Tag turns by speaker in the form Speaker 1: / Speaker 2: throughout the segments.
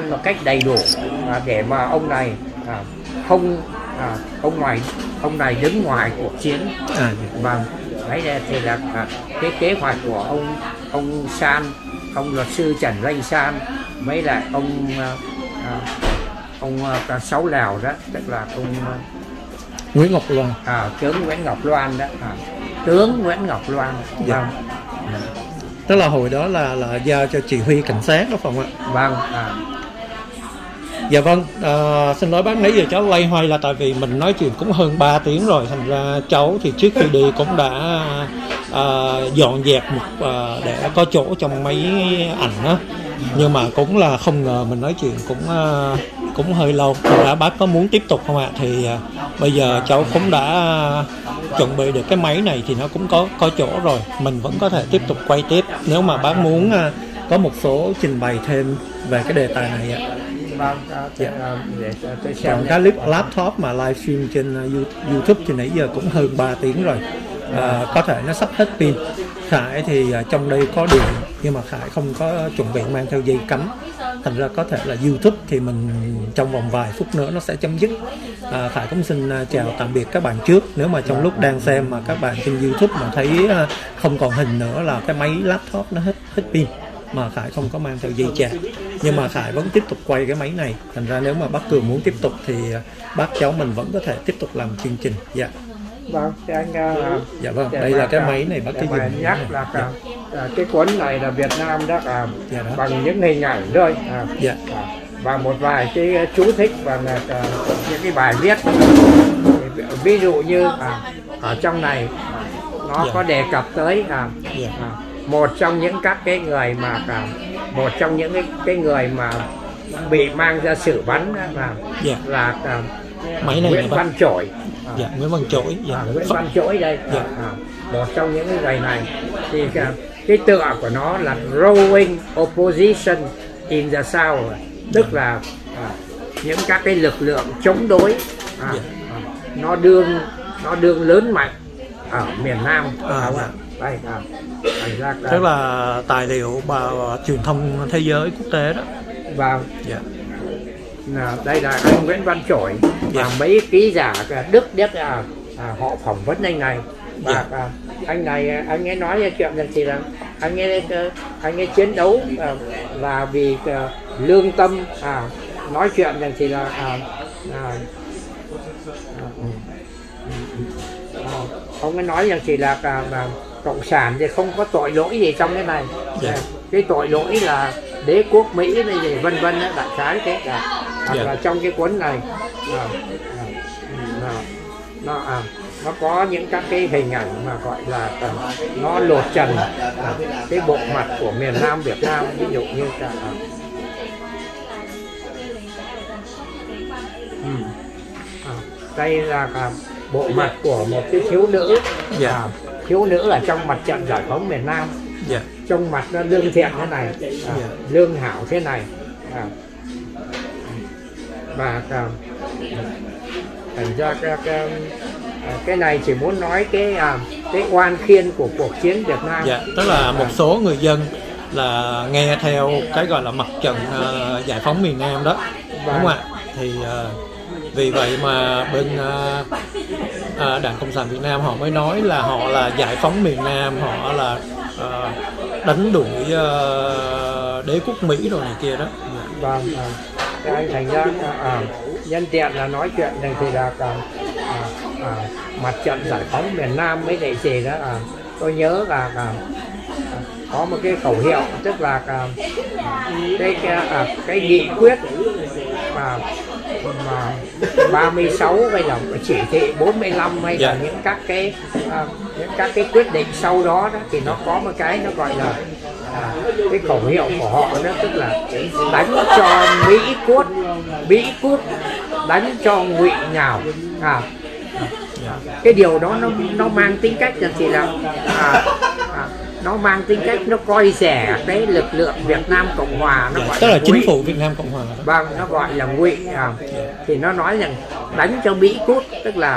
Speaker 1: ăn một cách đầy đủ để mà ông này không ông này đứng ngoài cuộc chiến. Vâng, đấy thì là cái kế hoạch của ông San, ông luật sư Trần Danh San, mấy lại ông Sáu Lào đó, tức là ông
Speaker 2: Nguyễn Ngọc Loan,
Speaker 1: tướng Nguyễn Ngọc Loan đó, tướng Nguyễn Ngọc Loan. Vâng.
Speaker 2: Tức là hồi đó là giao cho chỉ huy cảnh sát đó phải không ạ?
Speaker 1: Vâng.
Speaker 2: Dạ vâng, xin lỗi bác, nãy giờ cháu loay hoay là tại vì mình nói chuyện cũng hơn 3 tiếng rồi, thành ra cháu thì trước khi đi cũng đã dọn dẹp để có chỗ trong máy ảnh đó. Nhưng mà cũng là không ngờ mình nói chuyện cũng hơi lâu. Thành ra bác có muốn tiếp tục không ạ? Thì bây giờ cháu cũng đã chuẩn bị được cái máy này thì nó cũng có chỗ rồi, mình vẫn có thể tiếp tục quay tiếp nếu mà bác muốn có một số trình bày thêm về cái đề tài này ạ. Còn cái clip laptop mà livestream trên YouTube thì nãy giờ cũng hơn 3 tiếng rồi, có thể nó sắp hết pin. Khải thì trong đây có điện nhưng mà Khải không có chuẩn bị mang theo dây cắm, thành ra có thể là YouTube thì mình trong vòng vài phút nữa nó sẽ chấm dứt. Khải cũng xin chào tạm biệt các bạn trước. Nếu mà trong lúc đang xem mà các bạn trên YouTube mà thấy không còn hình nữa là cái máy laptop nó hết pin mà Khải không có mang theo dây chạc, nhưng mà Khải vẫn tiếp tục quay cái máy này, thành ra nếu mà bác Cường muốn tiếp tục thì bác cháu mình vẫn có thể tiếp tục làm chương trình. Dạ.
Speaker 1: Vâng, anh
Speaker 2: dạ vâng, đây là cái máy này bác cái dùng
Speaker 1: nhắc là cái cuốn này là Việt Nam đó, bằng những hình ảnh thôi, và một vài cái chú thích và những cái bài viết. Ví dụ như ở trong này nó có đề cập tới một trong những các cái người mà một trong những cái người mà bị mang ra xử bắn là
Speaker 2: máy này
Speaker 1: Nguyễn Văn Trỗi.
Speaker 2: Nguyễn Văn Trỗi.
Speaker 1: Nguyễn Văn Trỗi đây. Một trong những người này thì cái tựa của nó là Growing Opposition in the South, tức là những các cái lực lượng chống đối nó đương lớn mạnh ở miền Nam. Đây,
Speaker 2: tức là tài liệu truyền thông thế giới quốc tế đó.
Speaker 1: Vâng. Đây là anh Nguyễn Văn Trỗi và mấy ký giả Đức họ phỏng vấn anh này, và anh này anh ấy nói chuyện rằng thì là anh ấy chiến đấu là vì lương tâm, nói chuyện rằng thì là ông ấy nói rằng thì là cộng sản thì không có tội lỗi gì trong cái này. Cái tội lỗi là đế quốc Mỹ này gì vân vân, đại khái thế là trong cái cuốn này nó có những các cái hình ảnh mà gọi là nó lột trần cái bộ mặt của miền Nam Việt Nam, ví dụ như đây là bộ mặt của một cái thiếu nữ, thiếu nữ ở trong mặt trận giải phóng miền Nam. Trong mặt nó lương thiện thế này, lương hảo thế này, và thành ra cái này chỉ muốn nói cái oan khiên của cuộc chiến Việt Nam.
Speaker 2: Tức là một số người dân là nghe theo cái gọi là mặt trận giải phóng miền Nam đó, đúng không ạ? Thì vì vậy mà bên Đảng Cộng sản Việt Nam họ mới nói là họ là giải phóng miền Nam, họ là đánh đuổi đế quốc Mỹ rồi này kia đó.
Speaker 1: Vâng, anh thành ra nhân tiện là nói chuyện này thì là mặt trận giải phóng miền Nam mấy đại gì đó, tôi nhớ là có một cái khẩu hiệu, tức là cái nghị quyết mà 36 hay là chỉ thị 45 hay là những các cái quyết định sau đó thì nó có một cái nó gọi là cái khẩu hiệu của họ đó, tức là đánh cho Mỹ cút, đánh cho Ngụy nhào. Cái điều đó nó mang tính cách là chỉ là nó mang tính cách nó coi rẻ cái lực lượng Việt Nam Cộng Hòa, nó gọi
Speaker 2: tức là chính phủ Việt Nam Cộng Hòa.
Speaker 1: Vâng, nó gọi là Ngụy, thì nó nói rằng đánh cho Mỹ cút, tức là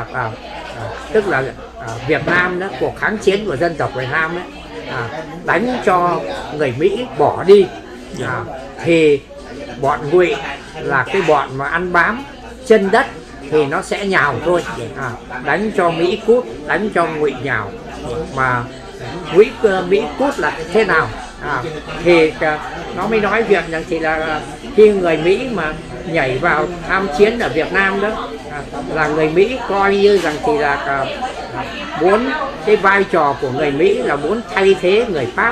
Speaker 1: Việt Nam đó, cuộc kháng chiến của dân tộc Việt Nam ấy, đánh cho người Mỹ bỏ đi, thì bọn Ngụy là cái bọn mà ăn bám chân đất thì nó sẽ nhào thôi, đánh cho Mỹ cút, đánh cho Ngụy nhào. Mà Mỹ cút là thế nào? Thì nó mới nói việc rằng thì là khi người Mỹ mà nhảy vào tham chiến ở Việt Nam đó, là người Mỹ coi như rằng thì là muốn cái vai trò của người Mỹ là muốn thay thế người Pháp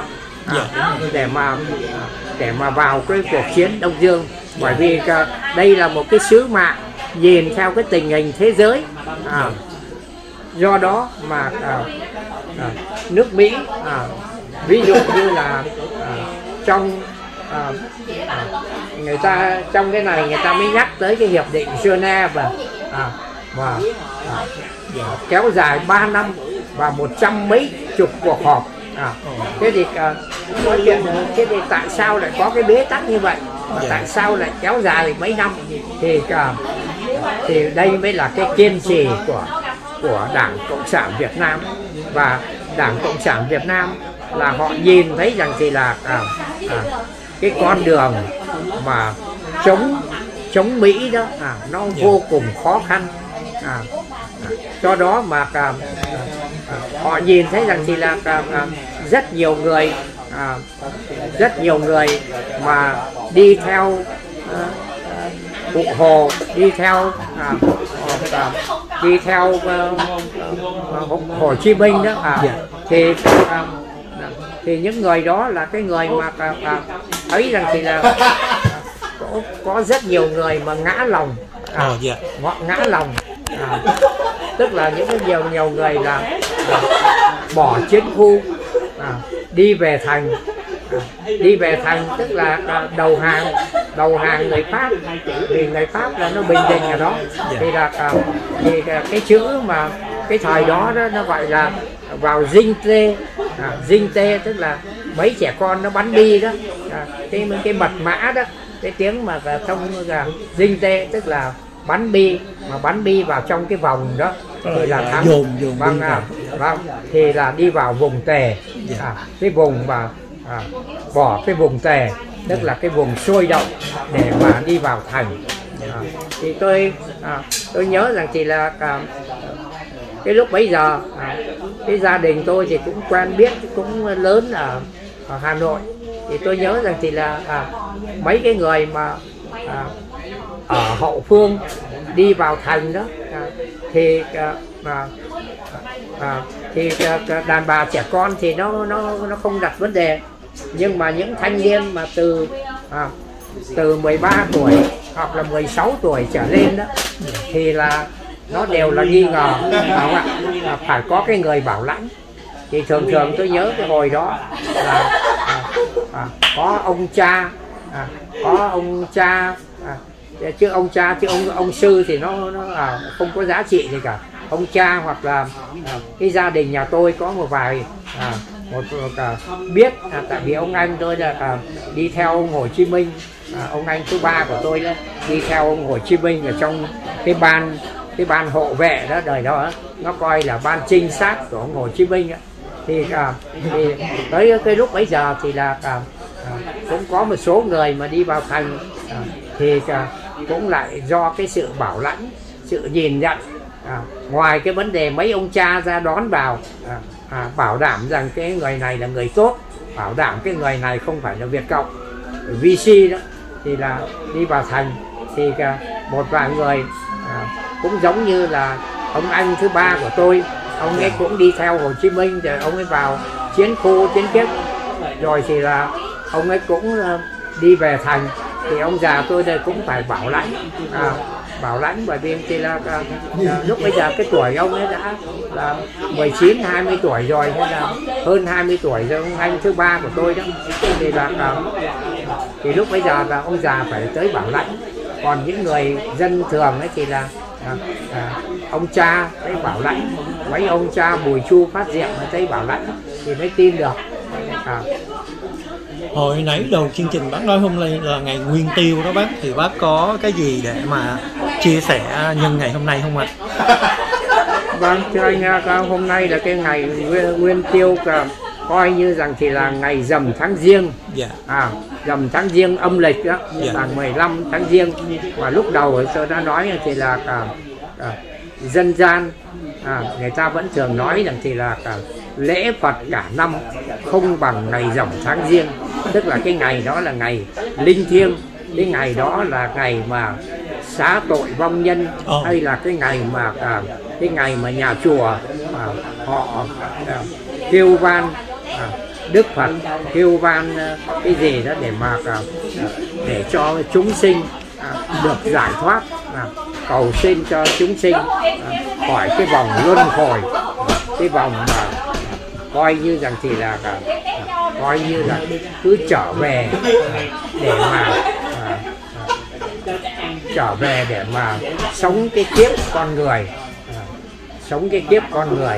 Speaker 1: để mà vào cái cuộc chiến Đông Dương, bởi vì đây là một cái sứ mạng nhìn theo cái tình hình thế giới. Do đó mà nước Mỹ ví dụ như là trong người ta trong cái này người ta mới nhắc tới cái hiệp định Geneva và kéo dài 3 năm và 100 mấy chục cuộc họp. Thế thì nói chuyện thế thì tại sao lại có cái bế tắc như vậy, tại sao lại kéo dài mấy năm? Thì đây mới là cái kiên trì của Đảng Cộng sản Việt Nam. Và Đảng Cộng sản Việt Nam là họ nhìn thấy rằng thì là cái con đường mà chống Mỹ đó nó vô cùng khó khăn. Do đó mà họ nhìn thấy rằng thì là rất nhiều người mà đi theo Cụ Hồ, đi theo Hồ Chí Minh đó, thì những người đó là cái người mà thấy rằng thì là có rất nhiều người mà ngã lòng, ngã lòng, tức là những nhiều người là bỏ chiến khu, đi về thành, tức là đầu hàng người Pháp, vì người Pháp là nó bình định ở đó. Thì là cái chữ mà cái thời đó nó gọi là vào dinh tê, tức là mấy trẻ con nó bắn bi đó, cái mật mã đó, cái tiếng mà trong là dinh tê tức là bắn bi vào trong cái vòng đó thì là thắng. Vâng, thì là đi vào vùng tề, cái vùng mà bỏ cái vùng tề, tức là cái vùng sôi động để mà đi vào thành. Thì tôi nhớ rằng thì là cái lúc bấy giờ cái gia đình tôi thì cũng quen biết, cũng lớn ở Hà Nội. Thì tôi nhớ rằng thì là mấy cái người mà ở hậu phương đi vào thành đó, thì đàn bà trẻ con thì nó không đặt vấn đề, nhưng mà những thanh niên mà từ 13 tuổi hoặc là 16 tuổi trở lên đó thì là nó đều là nghi ngờ, phải có cái người bảo lãnh. Thì thường tôi nhớ cái hồi đó là có ông cha, chứ ông sư thì nó không có giá trị gì cả. Ông cha hoặc là cái gia đình nhà tôi có một vài biết, tại vì ông anh tôi là đi theo ông Hồ Chí Minh, ông anh thứ ba của tôi đó đi theo ông Hồ Chí Minh ở trong cái ban hộ vệ đó, đời đó nó coi là ban trinh sát của ông Hồ Chí Minh đó. Thì tới cái lúc bấy giờ thì là cũng có một số người mà đi vào thành, thì cũng lại do cái sự bảo lãnh, sự nhìn nhận, ngoài cái vấn đề mấy ông cha ra đón vào, bảo đảm rằng cái người này là người tốt, bảo đảm cái người này không phải là Việt Cộng, VC đó, thì là đi vào thành thì một vài người cũng giống như là ông anh thứ ba của tôi, ông ấy cũng đi theo Hồ Chí Minh, rồi ông ấy vào chiến khu chiến kiếp, rồi thì là ông ấy cũng đi về thành. Thì ông già tôi đây cũng phải bảo lãnh, bởi vì thì là lúc bây giờ cái tuổi ông ấy đã là 19-20 tuổi rồi, hay là hơn 20 tuổi rồi, ông anh thứ ba của tôi đó. Thì là thì lúc bây giờ là ông già phải tới bảo lãnh. Còn những người dân thường ấy thì là ông cha tới bảo lãnh, mấy ông cha Bùi Chu Phát Diệm tới bảo lãnh thì mới tin được.
Speaker 2: Hồi nãy đầu chương trình bác nói hôm nay là ngày Nguyên Tiêu đó bác, thì bác có cái gì để mà chia sẻ nhân ngày hôm nay không ạ?
Speaker 1: Vâng, thưa anh, hôm nay là cái ngày Nguyên Tiêu coi như rằng thì là ngày rằm tháng Giêng. Rằm tháng Giêng âm lịch đó, là 15 tháng Giêng. Và lúc đầu tôi đã nói thì là dân gian người ta vẫn thường nói rằng thì là lễ Phật cả năm không bằng ngày rằm tháng Giêng, tức là cái ngày đó là ngày linh thiêng, cái ngày đó là ngày mà xá tội vong nhân, hay là cái ngày mà nhà chùa họ kêu van Đức Phật, kêu van cái gì đó để cho chúng sinh được giải thoát, cầu xin cho chúng sinh khỏi cái vòng luân hồi, cái vòng mà coi như rằng thì là coi như là cứ trở về để mà sống cái kiếp con người, sống cái kiếp con người.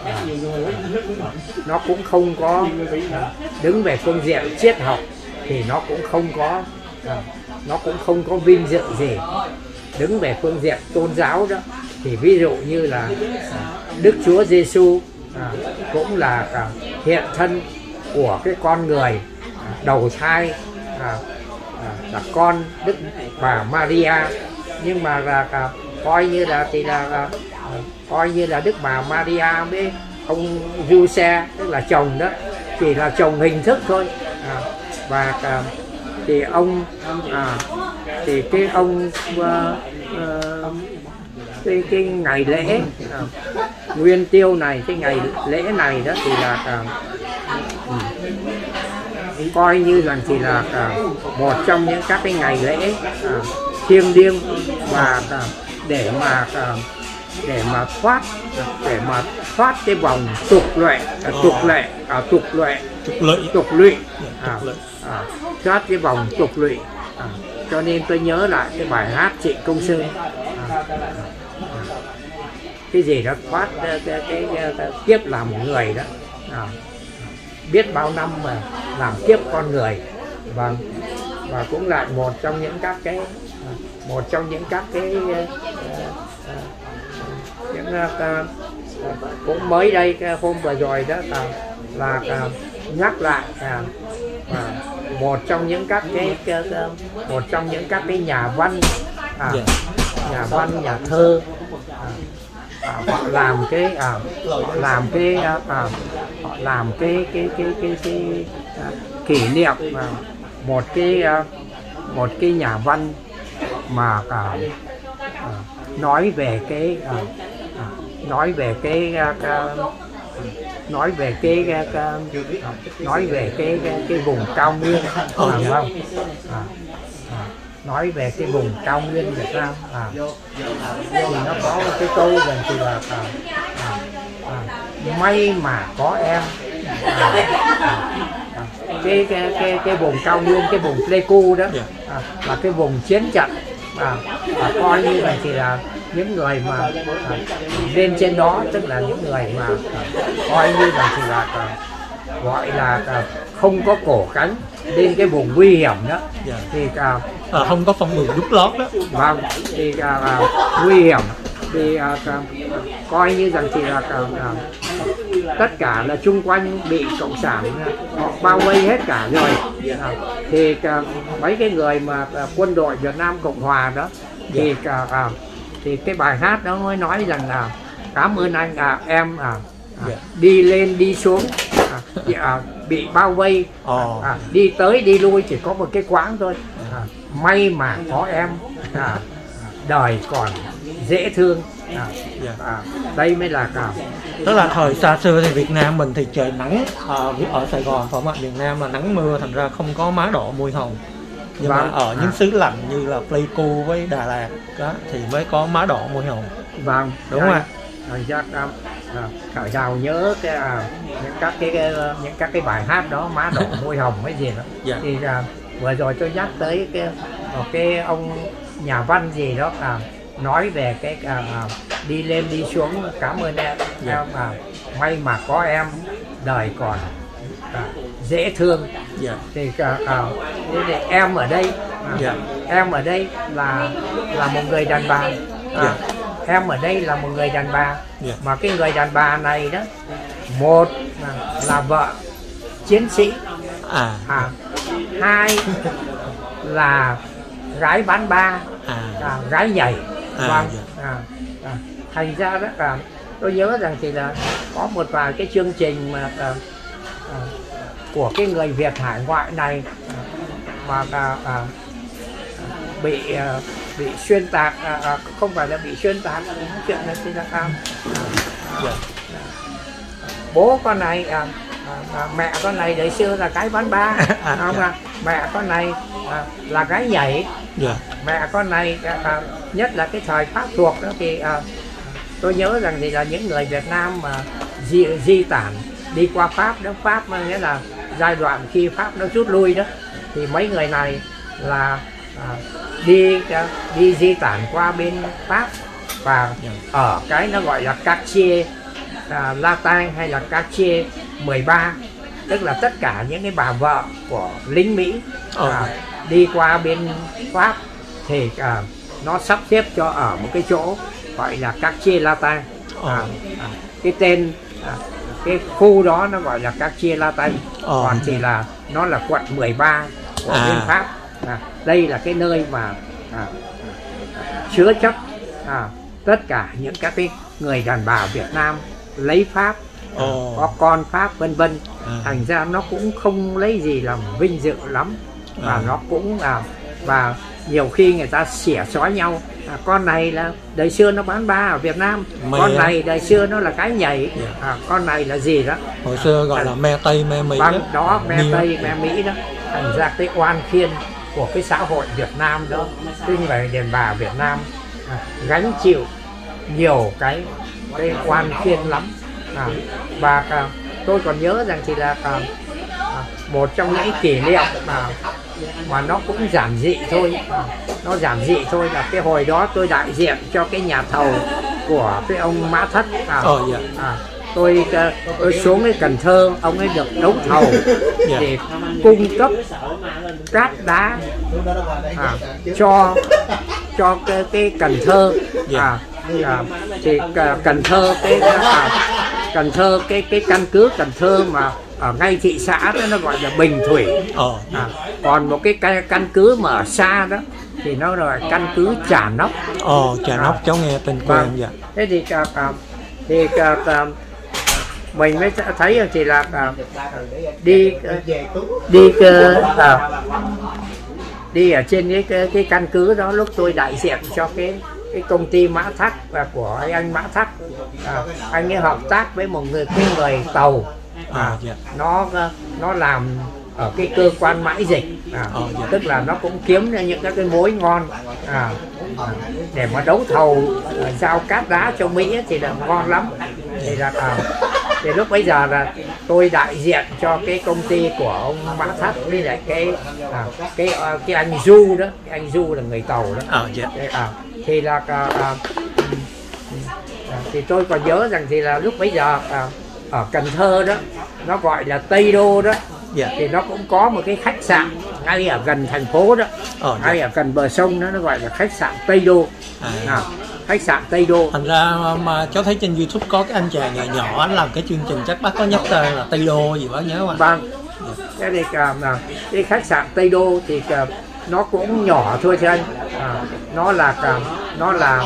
Speaker 1: Nó cũng không có đứng về phương diện triết học thì nó cũng không có vinh dự gì. Đứng về phương diện tôn giáo đó thì ví dụ như là Đức Chúa Giêsu cũng là hiện thân của cái con người đầu thai, là con Đức bà Maria, nhưng mà là coi như là Đức bà Maria với ông Giuse, tức là chồng đó, chỉ là chồng hình thức thôi. Thì ông cái ngày lễ Nguyên Tiêu này, cái ngày lễ này đó thì là coi như rằng thì là một trong những các cái ngày lễ thiêng liêng, và để mà thoát cái vòng tục lụy, thoát cái vòng tục lụy. Cho nên tôi nhớ lại cái bài hát Trịnh Công Sơn, cái gì đó thoát cái kiếp làm người đó, biết bao năm mà làm kiếp con người. Và cũng là một trong những các cái cũng mới đây hôm vừa rồi đó là nhắc lại một trong những các cái nhà văn, nhà thơ, họ làm cái kỷ niệm một cái nhà văn mà nói về cái vùng cao nguyên, nói về cái vùng cao nguyên Việt Nam. Thì nó có một cái câu rằng thì là may mà có em. Cái vùng cao nguyên, cái vùng Pleiku đó là cái vùng chiến trận, và coi như là thì là những người mà lên trên đó, tức là những người mà coi như là thì là gọi là không có cổ cánh lên cái vùng nguy hiểm đó, thì
Speaker 2: không có phong đường đúc lót đó.
Speaker 1: Vâng, thì nguy hiểm thì coi như rằng thì là tất cả là chung quanh bị cộng sản họ bao vây hết cả rồi. Thì mấy cái người mà quân đội Việt Nam Cộng Hòa đó thì cái bài hát đó mới nói rằng là cảm ơn anh, em đi lên đi xuống bị bao vây, đi tới đi lui chỉ có một cái quãng thôi, may mà có em, đời còn dễ thương. Đây mới là
Speaker 2: tức là thời xa xưa thì Việt Nam mình thì trời nắng, ở Sài Gòn phải không ạ, miền Nam là nắng mưa, thành ra không có má đỏ môi hồng. Nhưng mà ở những xứ lạnh như là Pleiku với Đà Lạt đó thì mới có má đỏ môi hồng.
Speaker 1: Vâng,
Speaker 2: đúng không ạ?
Speaker 1: Khởi Đào nhớ những các cái bài hát đó, má đỏ môi hồng cái gì đó. Thì vừa rồi tôi nhắc tới cái ông nhà văn gì đó nói về cái đi lên đi xuống, cảm ơn em, may mà có em, đời còn dễ thương. Thì em ở đây, em ở đây là một người đàn bà. Em ở đây là một người đàn bà, mà cái người đàn bà này đó, một là vợ chiến sĩ, hai là gái bán ba, gái nhảy. Thành ra đó là tôi nhớ rằng thì là có một vài cái chương trình mà của cái người Việt hải ngoại này mà bị xuyên tạc, không phải là bị xuyên tạc, chuyện này thì là bố con này mẹ con này đời xưa là cái bán ba, không mẹ con này là gái nhảy, mẹ con này nhất là cái thời Pháp thuộc đó thì tôi nhớ rằng thì là những người Việt Nam mà di tản đi qua Pháp đó, Pháp nghĩa là giai đoạn khi Pháp nó rút lui đó, thì mấy người này là đi di tản qua bên Pháp và ở cái nó gọi là Quartier Latin hay là Quartier 13, tức là tất cả những cái bà vợ của lính Mỹ đi qua bên Pháp thì nó sắp xếp cho ở một cái chỗ gọi là Quartier Latin. Cái tên cái khu đó nó gọi là Quartier Latin, còn thì là nó là quận 13 của bên Pháp. Đây là cái nơi mà chứa chấp tất cả những các cái người đàn bà Việt Nam lấy Pháp, có con Pháp vân vân. Thành ra nó cũng không lấy gì làm vinh dự lắm, và nó cũng và nhiều khi người ta xỉa xói nhau, con này là đời xưa nó bán ba ở Việt Nam, con này đời xưa nó là cái nhảy, con này là gì đó,
Speaker 2: hồi xưa gọi là me Tây me Mỹ
Speaker 1: đó, me Tây me Mỹ đó. Thành ra cái oan khiên của cái xã hội Việt Nam đó, cái người đàn bà Việt Nam gánh chịu nhiều cái oan khiên lắm. Và tôi còn nhớ rằng thì là một trong những kỷ niệm mà nó cũng giản dị thôi, nó giản dị thôi là cái hồi đó tôi đại diện cho cái nhà thầu của cái ông Mã Thất. Tôi xuống cái Cần Thơ, ông ấy được đấu thầu để cung cấp cát đá cho cái Cần Thơ. Thì Cần Thơ Cần Thơ cái căn cứ Cần Thơ mà ở ngay thị xã đó nó gọi là Bình Thủy. Còn một cái căn cứ mà ở xa đó thì nó là căn cứ Trà Nóc.
Speaker 2: Trà Nóc cháu nghe tên quen vậy.
Speaker 1: Thế thì mình mới thấy thì là đi ở trên cái căn cứ đó, lúc tôi đại diện cho cái công ty Mã Thác và của anh Mã Thác, anh ấy hợp tác với một người tàu, nó làm ở cái cơ quan mãi dịch, tức là nó cũng kiếm ra những các cái mối ngon để mà đấu thầu giao cát đá cho Mỹ thì là ngon lắm. Thì lúc bây giờ là tôi đại diện cho cái công ty của ông Mã Thác với lại cái anh Du đó, cái anh Du là người tàu đó. Thì là thì tôi còn nhớ rằng thì là lúc bây giờ ở Cần Thơ đó, nó gọi là Tây Đô đó, thì nó cũng có một cái khách sạn ngay ở gần thành phố đó, ngay ở gần bờ sông đó, nó gọi là khách sạn Tây Đô. Khách sạn Tây Đô.
Speaker 2: Thành ra mà cháu thấy trên YouTube có cái anh chàng nhỏ nhỏ anh làm cái chương trình, chắc bác có nhắc tên là Tây Đô gì bác nhớ không?
Speaker 1: Vâng. Thế thì cái khách sạn Tây Đô thì nó cũng nhỏ thôi thưa anh. Nó là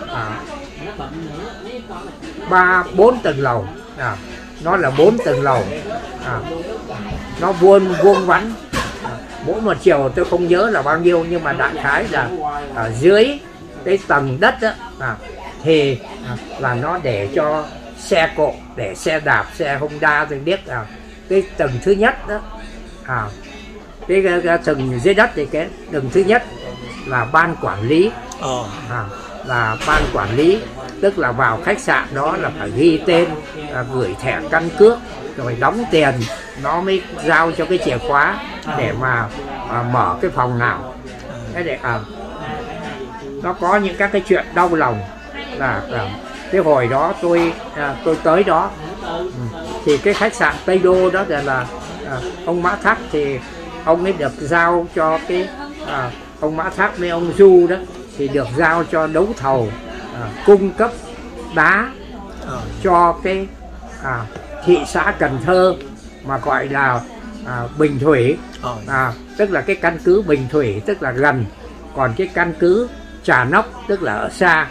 Speaker 1: 3-4 tầng lầu. Nó là 4 tầng lầu. Nó vuông vắn. Mỗi một chiều tôi không nhớ là bao nhiêu, nhưng mà đại khái là ở dưới cái tầng đất đó, thì là nó để cho xe cộ, để xe đạp, xe Honda tôi biết. Cái tầng thứ nhất đó, cái tầng dưới đất thì cái tầng thứ nhất là ban quản lý. Là ban quản lý, tức là vào khách sạn đó là phải ghi tên, gửi thẻ căn cước, rồi đóng tiền nó mới giao cho cái chìa khóa để mà mở cái phòng nào. Thế để nó có những các cái chuyện đau lòng là cái hồi đó tôi tới đó, thì cái khách sạn Tây Đô đó là ông Mã Thác, thì ông ấy được giao cho cái ông Mã Thác với ông Du đó thì được giao cho đấu thầu cung cấp đá cho cái thị xã Cần Thơ mà gọi là Bình Thủy, tức là cái căn cứ Bình Thủy tức là gần, còn cái căn cứ Trà Nóc tức là ở xa.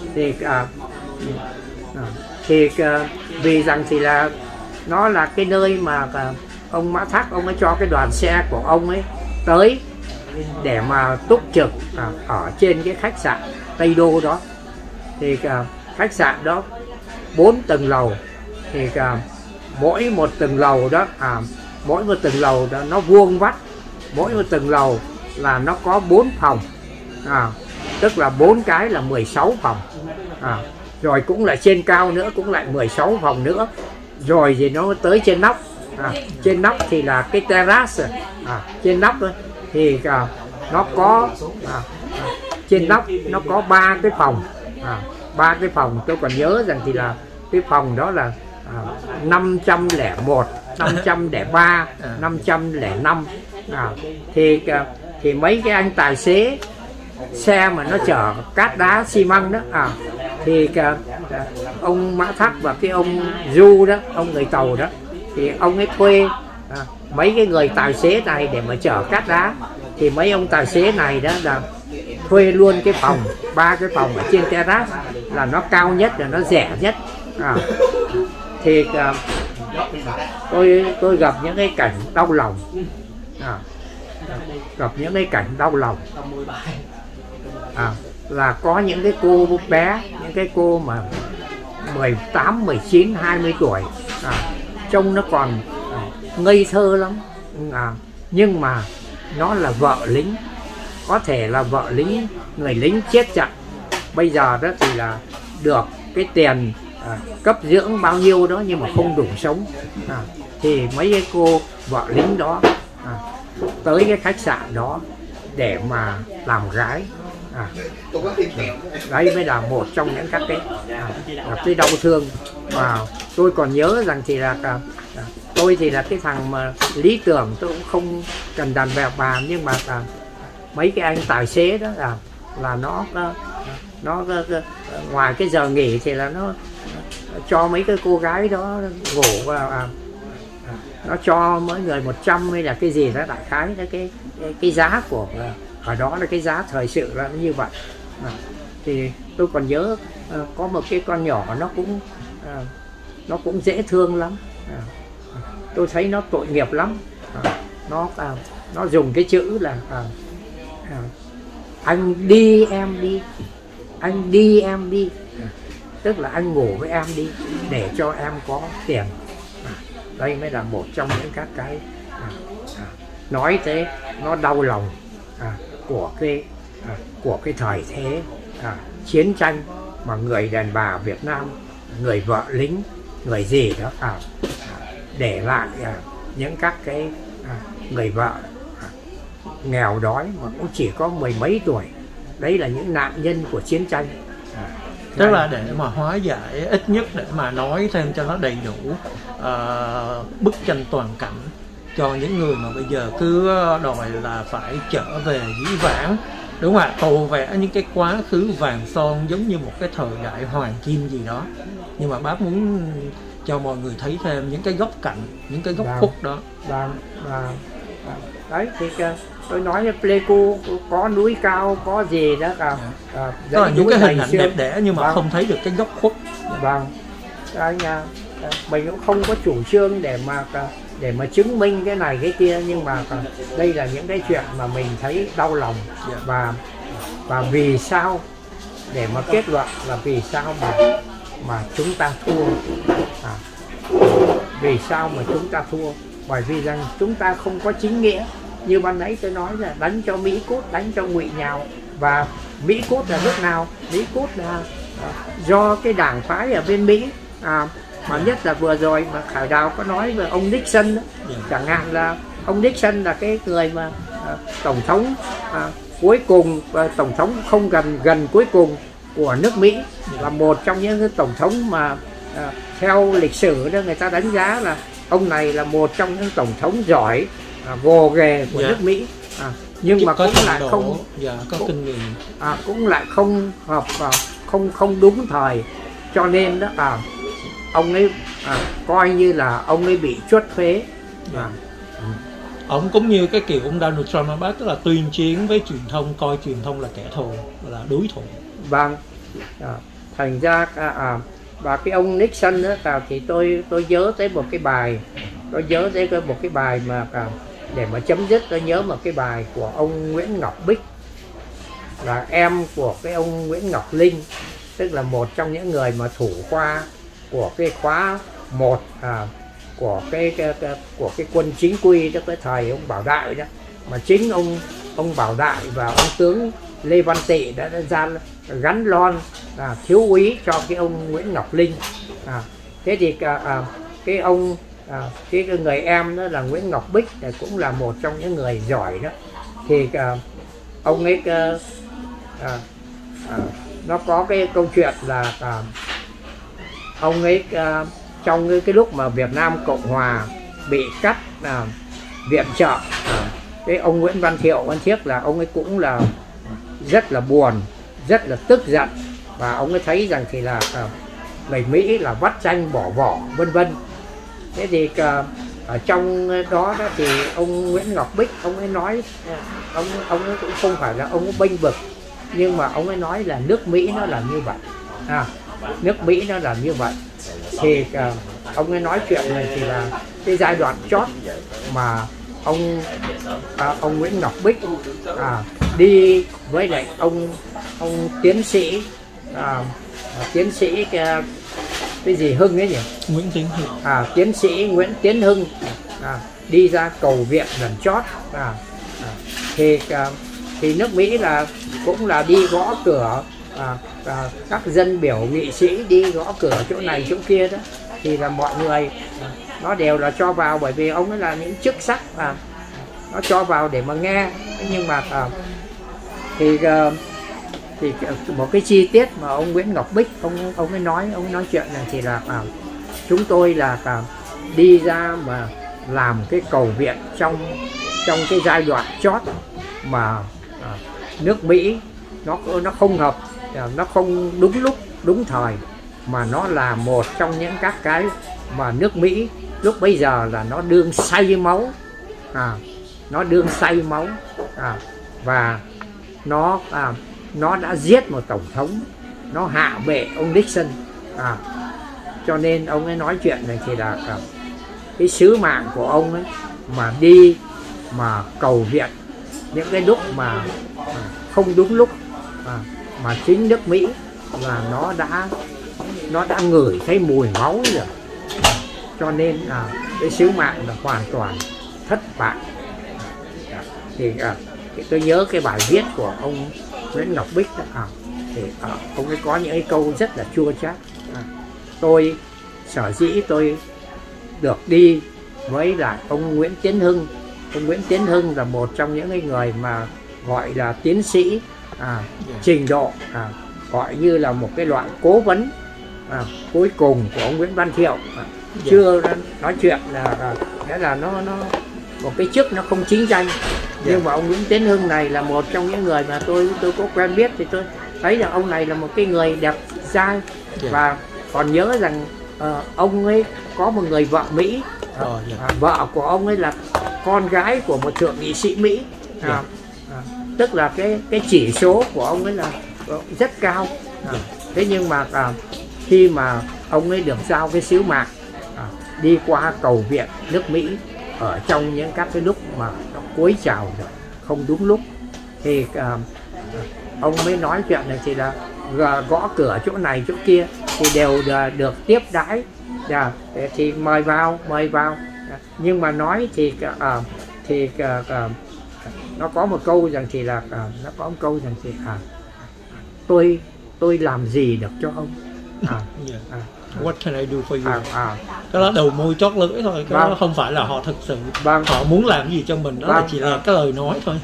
Speaker 1: Thì vì rằng thì là nó là cái nơi mà ông Mã Thác ông ấy cho cái đoàn xe của ông ấy tới để mà túc trực ở trên cái khách sạn Tây Đô đó. Thì khách sạn đó 4 tầng lầu, thì mỗi một tầng lầu đó nó vuông vắt, mỗi một tầng lầu là nó có 4 phòng, tức là 4 cái là 16 phòng, rồi cũng là trên cao nữa cũng lại 16 phòng nữa, rồi thì nó tới trên nóc. Trên nóc thì là cái terrace, trên nóc thì nó có trên nóc nó có 3 cái phòng, 3 cái phòng. Tôi còn nhớ rằng thì là cái phòng đó là 501, 503, 505. Thì mấy cái anh tài xế xe mà nó chở cát đá xi măng đó, thì ông Mã Thác và cái ông Du đó, ông người Tàu đó, thì ông ấy thuê mấy cái người tài xế này để mà chở cát đá. Thì mấy ông tài xế này đó là thuê luôn cái phòng, 3 cái phòng ở trên terrace là nó cao nhất, là nó rẻ nhất. Thì tôi gặp những cái cảnh đau lòng, gặp những cái cảnh đau lòng, là có những cái cô bé, những cái cô mà 18, 19, 20 tuổi, trông nó còn ngây thơ lắm, nhưng mà nó là vợ lính, có thể là vợ lính, người lính chết trận. Bây giờ đó thì là được cái tiền cấp dưỡng bao nhiêu đó nhưng mà không đủ sống. Thì mấy cái cô vợ lính đó tới cái khách sạn đó để mà làm gái. Đấy mới là một trong những các cái đau thương. Mà tôi còn nhớ rằng thì là tôi thì là cái thằng mà lý tưởng, tôi cũng không cần đàn bè bà, nhưng mà mấy cái anh tài xế đó là nó ngoài cái giờ nghỉ thì là nó cho mấy cái cô gái đó ngủ, nó cho mỗi người 100 hay là cái gì đó, đại khái là cái giá của ở đó là cái giá thời sự là như vậy. Thì tôi còn nhớ có một cái con nhỏ nó cũng dễ thương lắm, tôi thấy nó tội nghiệp lắm. Nó dùng cái chữ là anh đi em đi, anh đi em đi, tức là anh ngủ với em đi để cho em có tiền. Đây mới là một trong những các cái nói thế nó đau lòng của cái thời thế chiến tranh, mà người đàn bà Việt Nam, người vợ lính, người gì đó để lại những các cái người vợ nghèo đói mà cũng chỉ có 10 mấy tuổi. Đấy là những nạn nhân của chiến tranh.
Speaker 2: Tức là để mà hóa giải, ít nhất để mà nói thêm cho nó đầy đủ bức tranh toàn cảnh cho những người mà bây giờ cứ đòi là phải trở về dĩ vãng, đúng không ạ? Cầu vẽ những cái quá khứ vàng son giống như một cái thời đại hoàng kim gì đó. Nhưng mà bác muốn cho mọi người thấy thêm những cái góc cạnh, những cái góc khuất đó.
Speaker 1: Đấy thì tôi nói là Pleiku có núi cao, có gì đó
Speaker 2: đó là những cái hình ảnh đẹp đẽ nhưng mà không thấy được cái góc khuất.
Speaker 1: Mình cũng không có chủ trương để mà chứng minh cái này cái kia, nhưng mà đây là những cái chuyện mà mình thấy đau lòng. Và vì sao, để mà kết luận là vì sao mà chúng ta thua. Vì sao mà chúng ta thua? Bởi vì rằng chúng ta không có chính nghĩa. Như ban nãy tôi nói là đánh cho Mỹ cút, đánh cho Ngụy nhào. Và Mỹ cút là lúc nào? Mỹ cút là do cái đảng phái ở bên Mỹ, mà nhất là vừa rồi mà Khải Đào có nói về ông Nixon đó. Chẳng hạn là ông Nixon là cái người mà tổng thống cuối cùng, tổng thống không gần cuối cùng của nước Mỹ, là một trong những cái tổng thống mà theo lịch sử đó người ta đánh giá là ông này là một trong những tổng thống giỏi, gồ ghề của nước Mỹ. Nhưng mà cũng lại không cũng lại không hợp, không đúng thời, cho nên đó ông ấy coi như là ông ấy bị chuất phế.
Speaker 2: Ông cũng như cái kiểu ông Donald Trump mà bác, tức là tuyên chiến với truyền thông, coi truyền thông là kẻ thù, là đối thủ.
Speaker 1: Vâng, thành ra và cái ông Nixon đó, thì tôi nhớ tới một cái bài, mà để mà chấm dứt, tôi nhớ một cái bài của ông Nguyễn Ngọc Bích, là em của cái ông Nguyễn Ngọc Linh, tức là một trong những người mà thủ khoa của cái khóa 1 của cái quân chính quy đó, cái thời ông Bảo Đại đó, mà chính ông Bảo Đại và ông tướng Lê Văn Tị đã ra gắn lon thiếu úy cho cái ông Nguyễn Ngọc Linh. Thế thì cái ông cái người em đó là Nguyễn Ngọc Bích thì cũng là một trong những người giỏi đó. Thì ông ấy nó có cái câu chuyện là ông ấy trong cái lúc mà Việt Nam Cộng Hòa bị cắt viện trợ, cái ông Nguyễn Văn Thiếc là ông ấy cũng là rất là buồn, rất là tức giận, và ông ấy thấy rằng thì là người Mỹ là vắt chanh bỏ vỏ vân vân. Thế thì ở trong đó thì ông Nguyễn Ngọc Bích ông ấy nói, ông ấy cũng không phải là ông ấy bênh vực, nhưng mà ông ấy nói là nước Mỹ nó là như vậy, nước Mỹ nó là như vậy. Thì ông ấy nói chuyện này thì là cái giai đoạn chót mà ông Nguyễn Ngọc Bích đi với lại ông tiến sĩ cái gì Hưng ấy nhỉ,
Speaker 2: Nguyễn Tiến Hưng,
Speaker 1: tiến sĩ Nguyễn Tiến Hưng đi ra cầu viện lần chót. Thì nước Mỹ là cũng là đi gõ cửa, các dân biểu nghị sĩ đi gõ cửa chỗ này chỗ kia đó, thì là mọi người nó đều là cho vào, bởi vì ông ấy là những chức sắc nó cho vào để mà nghe. Nhưng mà thì một cái chi tiết mà ông Nguyễn Ngọc Bích ông ấy nói chuyện này thì là chúng tôi là đi ra mà làm cái cầu viện trong cái giai đoạn chót mà nước Mỹ nó không hợp, nó không đúng lúc đúng thời, mà nó là một trong những các cái mà nước Mỹ lúc bây giờ là nó đương say máu, và nó đã giết một tổng thống, nó hạ bệ ông Nixon. Cho nên ông ấy nói chuyện này thì là cái sứ mạng của ông ấy mà đi mà cầu viện những cái lúc mà không đúng lúc, mà chính nước Mỹ là nó đã ngửi thấy mùi máu rồi, cho nên cái sứ mạng là hoàn toàn thất bại. Thì tôi nhớ cái bài viết của ông Nguyễn Ngọc Bích đó, thì ông ấy có những cái câu rất là chua chát. Tôi sở dĩ tôi được đi với lại ông Nguyễn Tiến Hưng. Ông Nguyễn Tiến Hưng là một trong những cái người mà gọi là tiến sĩ trình độ, gọi như là một cái loại cố vấn cuối cùng của ông Nguyễn Văn Thiệu. Chưa nói chuyện là nghĩa là nó một cái chức nó không chính danh. Nhưng mà ông Nguyễn Tiến Hưng này là một trong những người mà tôi có quen biết, thì tôi thấy rằng ông này là một cái người đẹp trai. Và còn nhớ rằng ông ấy có một người vợ Mỹ, vợ của ông ấy là con gái của một thượng nghị sĩ Mỹ, tức là cái chỉ số của ông ấy là rất cao. Thế nhưng mà khi mà ông ấy được giao cái sứ mạng đi qua cầu viện nước Mỹ ở trong những các cái lúc mà nó cúi chào rồi, không đúng lúc, thì ông mới nói chuyện này thì là gõ cửa chỗ này chỗ kia thì đều được tiếp đãi, thì mời vào. Nhưng mà nói thì nó có một câu rằng thì là tôi làm gì được cho ông.
Speaker 2: What can I do for you? Cái đó đầu môi chót lưỡi thôi, cái đó không phải là họ thực sự họ muốn làm gì cho mình, đó là chỉ là cái lời nói thôi.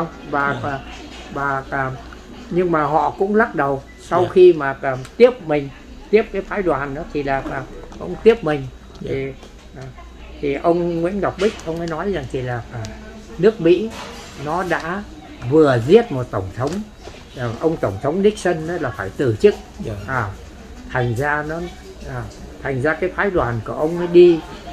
Speaker 1: Nhưng mà họ cũng lắc đầu sau khi mà tiếp cái phái đoàn đó, thì là ông tiếp mình. Thì ông Nguyễn Ngọc Bích ông ấy nói rằng thì là nước Mỹ nó đã vừa giết một tổng thống, ông tổng thống Nixon đó là phải từ chức. Thành ra cái phái đoàn của ông ấy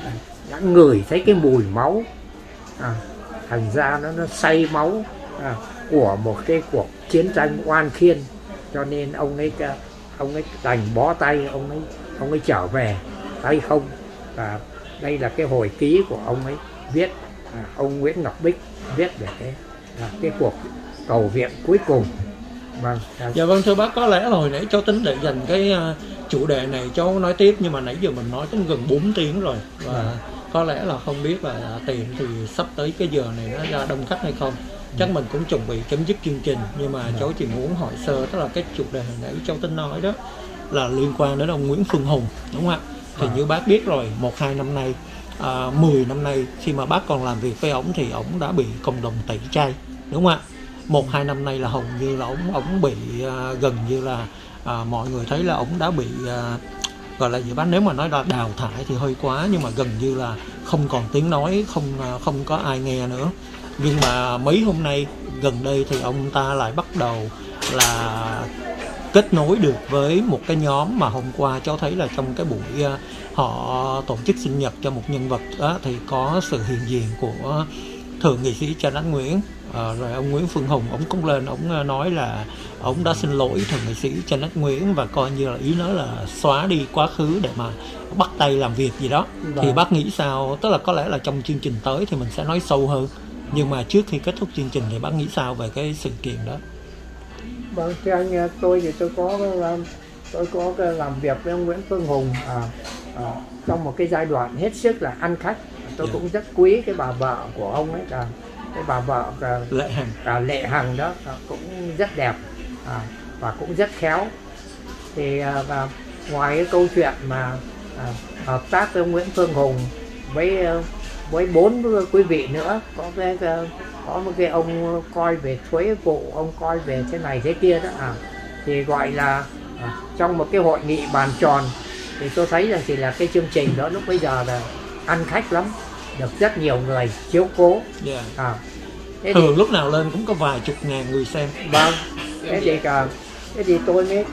Speaker 1: đã ngửi thấy cái mùi máu, thành ra nó say máu của một cái cuộc chiến tranh oan khiên, cho nên ông ấy đành bó tay, ông ấy trở về tay không. Và đây là cái hồi ký của ông ấy viết, ông Nguyễn Ngọc Bích viết về cái cuộc cầu viện cuối cùng.
Speaker 2: Dạ vâng, thưa bác, có lẽ là hồi nãy cháu tính để dành cái chủ đề này cháu nói tiếp, nhưng mà nãy giờ mình nói cũng gần 4 tiếng rồi, và có lẽ là không biết là tiệm thì sắp tới cái giờ này nó ra đông khách hay không. Chắc mình cũng chuẩn bị chấm dứt chương trình, nhưng mà cháu chỉ muốn hỏi sơ, tức là cái chủ đề hồi nãy cháu tính nói đó là liên quan đến ông Nguyễn Phương Hùng, đúng không ạ? Thì như bác biết rồi, 1-2 năm nay, 10 năm nay khi mà bác còn làm việc với ổng thì ổng đã bị cộng đồng tẩy chay, đúng không ạ? 1-2 năm nay là hầu như là ổng bị gần như là mọi người thấy là ổng đã bị gọi là gì bác, nếu mà nói là đào thải thì hơi quá, nhưng mà gần như là không còn tiếng nói, không có ai nghe nữa. Nhưng mà mấy hôm nay gần đây thì ông ta lại bắt đầu là kết nối được với một cái nhóm mà hôm qua cháu thấy là trong cái buổi họ tổ chức sinh nhật cho một nhân vật đó, thì có sự hiện diện của thượng nghị sĩ Trần Anh Nguyễn. Rồi ông Nguyễn Phương Hùng ông cũng lên, ông nói là ông đã xin lỗi thượng nghị sĩ Trần Anh Nguyễn và coi như là ý nói là xóa đi quá khứ để mà bắt tay làm việc gì đó. Thì bác nghĩ sao? Tức là có lẽ là trong chương trình tới thì mình sẽ nói sâu hơn, nhưng mà trước khi kết thúc chương trình thì bác nghĩ sao về cái sự kiện đó?
Speaker 1: Vâng, thưa anh, tôi thì tôi có làm việc với ông Nguyễn Phương Hùng trong một cái giai đoạn hết sức là ăn khách. Tôi cũng rất quý cái bà vợ của ông ấy, cái bà vợ Lệ Hằng đó, cũng rất đẹp và cũng rất khéo. Thì và ngoài cái câu chuyện mà hợp tác với ông Nguyễn Phương Hùng với 4 quý vị nữa, có một cái ông coi về thuế vụ, ông coi về thế này thế kia đó, thì gọi là trong một cái hội nghị bàn tròn, thì tôi thấy rằng thì là cái chương trình đó lúc bây giờ là ăn khách lắm, được rất nhiều người chiếu cố.
Speaker 2: Thường lúc nào lên cũng có vài chục ngàn người xem.
Speaker 1: Vâng, thế thì tôi mới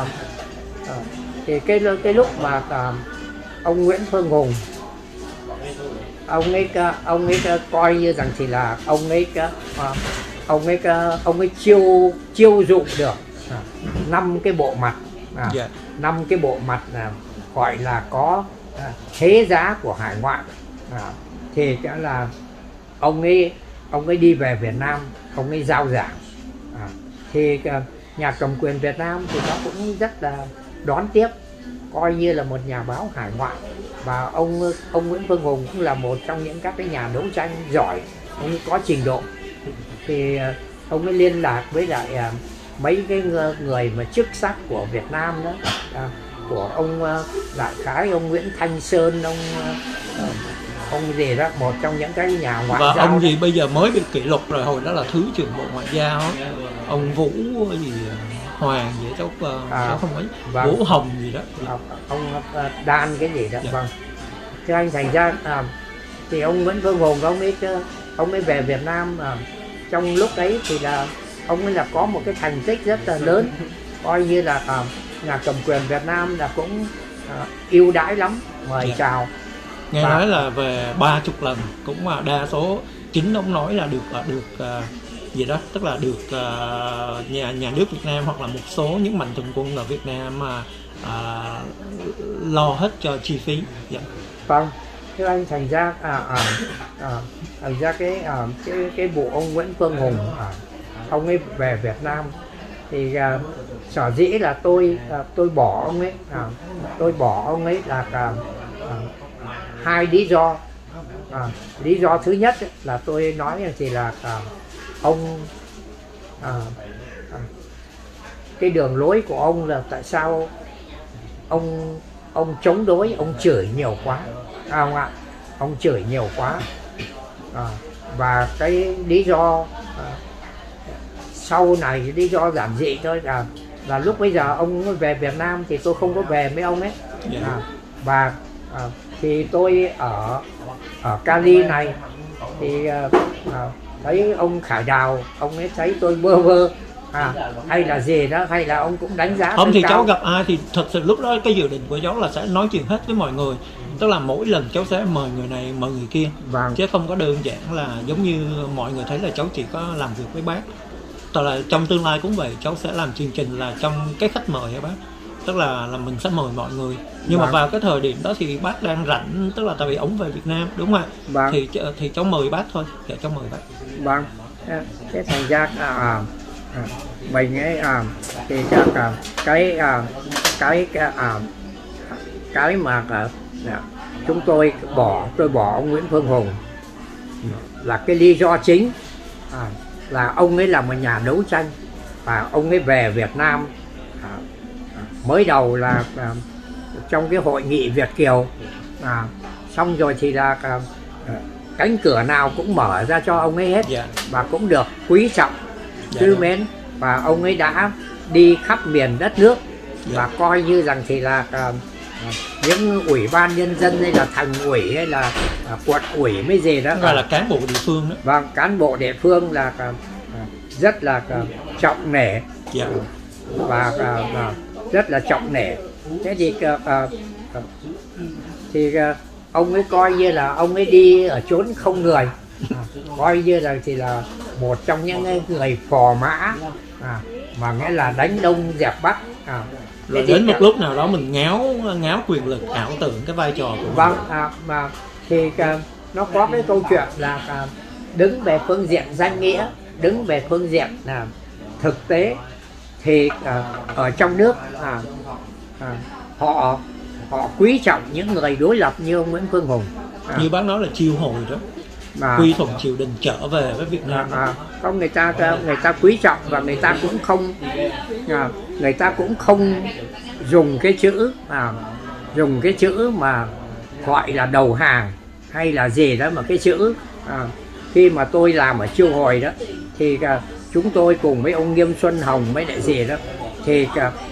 Speaker 1: thì cái lúc mà ông Nguyễn Phương Hùng ông ấy coi như rằng thì là ông ấy chiêu dụ được 5 cái bộ mặt, 5 cái bộ mặt là gọi là có thế giá của hải ngoại. Thì cái là ông ấy đi về Việt Nam, ông ấy giao giảng. Thì nhà cầm quyền Việt Nam thì nó cũng rất là đón tiếp, coi như là một nhà báo hải ngoại. Và ông Nguyễn Phương Hùng cũng là một trong những các cái nhà đấu tranh giỏi, ông ấy có trình độ. Thì ông ấy liên lạc với lại mấy cái người mà chức sắc của Việt Nam đó, của ông Đại Khái, ông Nguyễn Thanh Sơn, ông gì đó, một trong những cái nhà ngoại giao.
Speaker 2: Và ông gì bây giờ mới bị kỷ luật rồi, hồi đó là Thứ trưởng Bộ Ngoại giao, ông Vũ gì Hoàng gì cháu không ấy, Vũ Hồng gì đó,
Speaker 1: ông Đan cái gì đó. Vâng, thưa anh, thành ra thì ông Nguyễn Phương Hùng ông ấy về Việt Nam, trong lúc ấy thì là ông ấy là có một cái thành tích rất là lớn, coi như là nhà cầm quyền Việt Nam là cũng ưu đãi lắm, mời chào.
Speaker 2: Nghe nói là về 30 lần, cũng mà đa số chính ông nói là được gì đó, tức là được nhà nước Việt Nam hoặc là một số những mạnh thường quân ở Việt Nam mà lo hết cho chi phí.
Speaker 1: Vâng, thưa anh, thành ra cái vụ ông Nguyễn Phương Hùng ông ấy về Việt Nam thì sở dĩ là tôi bỏ ông ấy là 2 lý do. Lý do thứ nhất là tôi nói thì là ông cái đường lối của ông là tại sao ông chống đối, ông chửi nhiều quá, không ạ? Ông chửi nhiều quá. Và cái lý do sau này, lý do giản dị thôi, là lúc bây giờ ông về Việt Nam thì tôi không có về với ông ấy. Và thì tôi ở Cali này thì thấy ông Khải Đào, ông ấy thấy tôi bơ vơ hay là gì đó, hay là ông cũng đánh giá
Speaker 2: không thì
Speaker 1: cao.
Speaker 2: cháu gặp ai thì thật sự lúc đó cái dự định của cháu là sẽ nói chuyện hết với mọi người, Tức là mỗi lần cháu sẽ mời người này mời người kia,
Speaker 1: Vâng.
Speaker 2: chứ không có đơn giản là giống như mọi người thấy là cháu chỉ có làm việc với bác. Tức là trong tương lai cũng vậy, cháu sẽ làm chương trình là trong cái khách mời hả bác? Tức là mình sẽ mời mọi người, nhưng mà
Speaker 1: Vâng.
Speaker 2: vào cái thời điểm đó thì bác đang rảnh, tức là tại vì ổng về Việt Nam đúng không ạ?
Speaker 1: Vâng.
Speaker 2: Thì cháu mời bác thôi, dạ cháu mời bác.
Speaker 1: Vâng. Thế thành ra mình ấy thì cái mà chúng tôi bỏ ông Nguyễn Phương Hùng là cái lý do chính là ông ấy là một nhà đấu tranh, và ông ấy về Việt Nam mới đầu là trong cái hội nghị Việt Kiều, xong rồi thì là cánh cửa nào cũng mở ra cho ông ấy hết, và cũng được quý trọng, trìu mến, và ông ấy đã đi khắp miền đất nước, và coi như rằng thì là những ủy ban nhân dân hay là thành ủy hay là quận ủy mấy gì đó,
Speaker 2: gọi là cán bộ địa phương đó.
Speaker 1: Vâng, cán bộ địa phương là rất là trọng nể, và rất là trọng nể. Thế thì ông ấy coi như là ông ấy đi ở chốn không người, coi như là thì là một trong những người phò mã mà nghĩa là đánh Đông dẹp Bắc.
Speaker 2: Rồi đến một lúc nào đó mình ngáo quyền lực, ảo tưởng cái vai trò của
Speaker 1: vâng, mà thì nó có cái câu chuyện là đứng về phương diện danh nghĩa, đứng về phương diện thực tế, thì ở trong nước họ quý trọng những người đối lập như ông Nguyễn Phương Hùng.
Speaker 2: Như bác nói là chiêu hồi đó, quy thuận triều đình trở về với Việt Nam.
Speaker 1: Không, người ta quý trọng, và người ta cũng không dùng cái chữ mà gọi là đầu hàng hay là gì đó, mà cái chữ khi mà tôi làm ở chiêu hồi đó thì chúng tôi cùng với ông Nghiêm Xuân Hồng với lại gì đó thì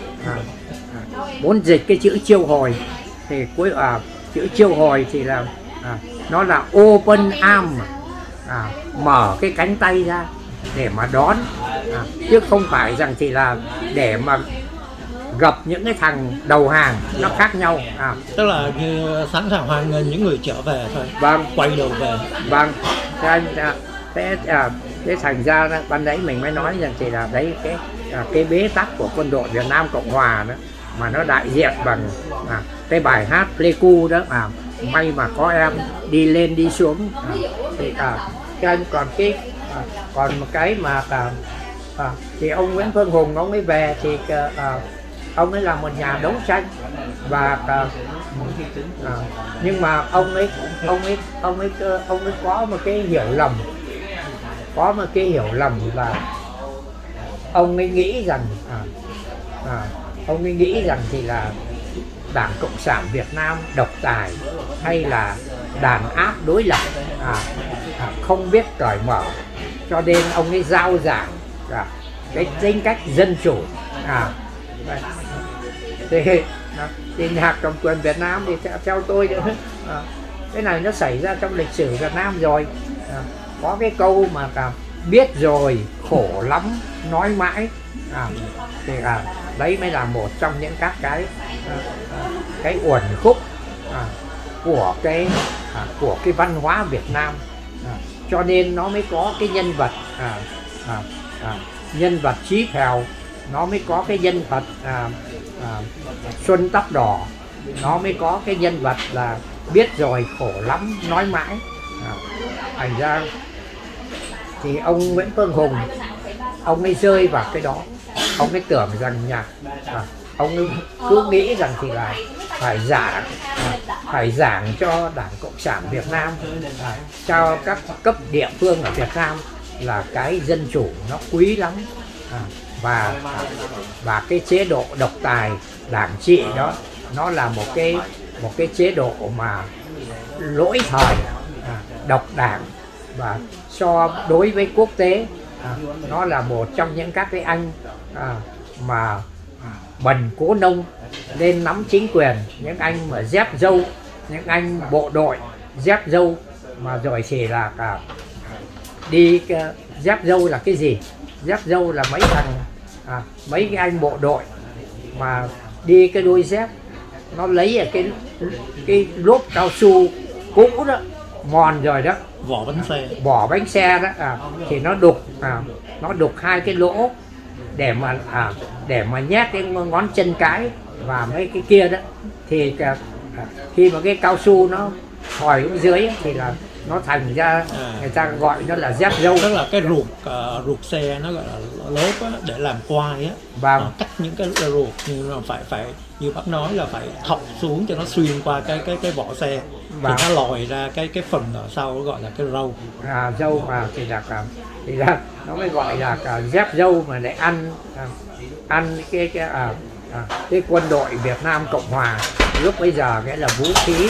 Speaker 1: muốn dịch cái chữ chiêu hồi, thì chữ chiêu hồi thì là nó là open arm, mở cái cánh tay ra để mà đón, chứ không phải rằng thì là để mà gặp những cái thằng đầu hàng, nó khác nhau.
Speaker 2: Tức là như sẵn sàng hoan nghênh những người trở về thôi.
Speaker 1: Vâng.
Speaker 2: Quay đầu về.
Speaker 1: Vâng. Thế thành ra đó, ban nãy mình mới nói rằng thì là đấy cái bế tắc của quân đội Việt Nam Cộng Hòa đó, mà nó đại diện bằng cái bài hát Pleiku đó, may mà có em đi lên đi xuống. Thì còn một cái mà thì ông Nguyễn Phương Hùng ông ấy về thì ông ấy là một nhà đấu tranh, và nhưng mà ông ấy có một cái hiểu lầm, là ông ấy nghĩ rằng thì là Đảng Cộng sản Việt Nam độc tài, hay là đàn áp đối lập, không biết cởi mở, cho nên ông ấy giao giảng cái tính cách dân chủ. Thì nhạc cầm quyền Việt Nam thì theo tôi cái này nó xảy ra trong lịch sử Việt Nam rồi. Có cái câu mà biết rồi khổ lắm nói mãi, thì đấy mới là một trong những các cái uẩn khúc của cái văn hóa Việt Nam. Cho nên nó mới có cái nhân vật Chí Phèo, nó mới có cái nhân vật Xuân Tóc Đỏ, nó mới có cái nhân vật là biết rồi khổ lắm nói mãi. Thành ra thì ông Nguyễn Phương Hùng ông ấy rơi vào cái đó, ông ấy tưởng rằng ông ấy cứ nghĩ rằng thì là phải giảng cho Đảng Cộng sản Việt Nam, cho các cấp địa phương ở Việt Nam là cái dân chủ nó quý lắm, và cái chế độ độc tài đảng trị đó nó là một cái chế độ mà lỗi thời, độc đảng, và đối với quốc tế nó là một trong những các cái anh mà bần cố nông lên nắm chính quyền, những anh mà dép dâu, những anh bộ đội dép dâu, mà rồi thì là đi dép dâu là cái gì? Dép dâu là mấy cái anh bộ đội mà đi cái đôi dép nó lấy ở cái lốp cao su cũ đó, mòn rồi đó, vỏ bánh xe đó, thì nó đục hai cái lỗ để mà nhét cái ngón chân cái và mấy cái kia đó, thì khi mà cái cao su nó thòi xuống dưới thì là nó thành ra người ta gọi nó là dép dâu.
Speaker 2: Tức là cái ruột xe nó gọi là lốp á, để làm quai á, và cắt những cái ruột, nhưng mà phải như bác nói là phải thọc xuống cho nó xuyên qua cái vỏ xe, và thì nó lòi ra cái phần ở sau gọi là cái râu.
Speaker 1: Dâu mà thì là nó mới gọi là dép dâu, mà để ăn cái quân đội Việt Nam Cộng Hòa lúc bây giờ, cái là vũ khí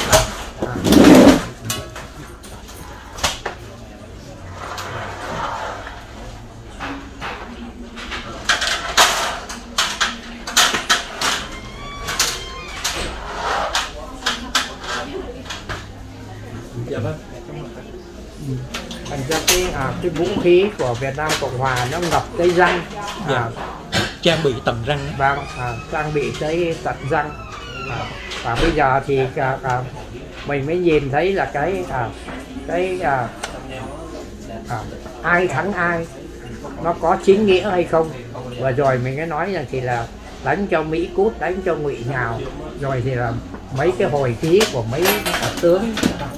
Speaker 2: Dạ vâng.
Speaker 1: Thành ra cái vũ khí của Việt Nam Cộng Hòa nó ngập tới răng,
Speaker 2: trang bị tận răng.
Speaker 1: Vâng, trang bị tới tận răng. Và bây giờ thì mình mới nhìn thấy là ai thắng ai, nó có chính nghĩa hay không. Và rồi mình mới nói rằng thì là đánh cho Mỹ cút, đánh cho Ngụy nhào, rồi thì là mấy cái hồi ký của mấy tướng,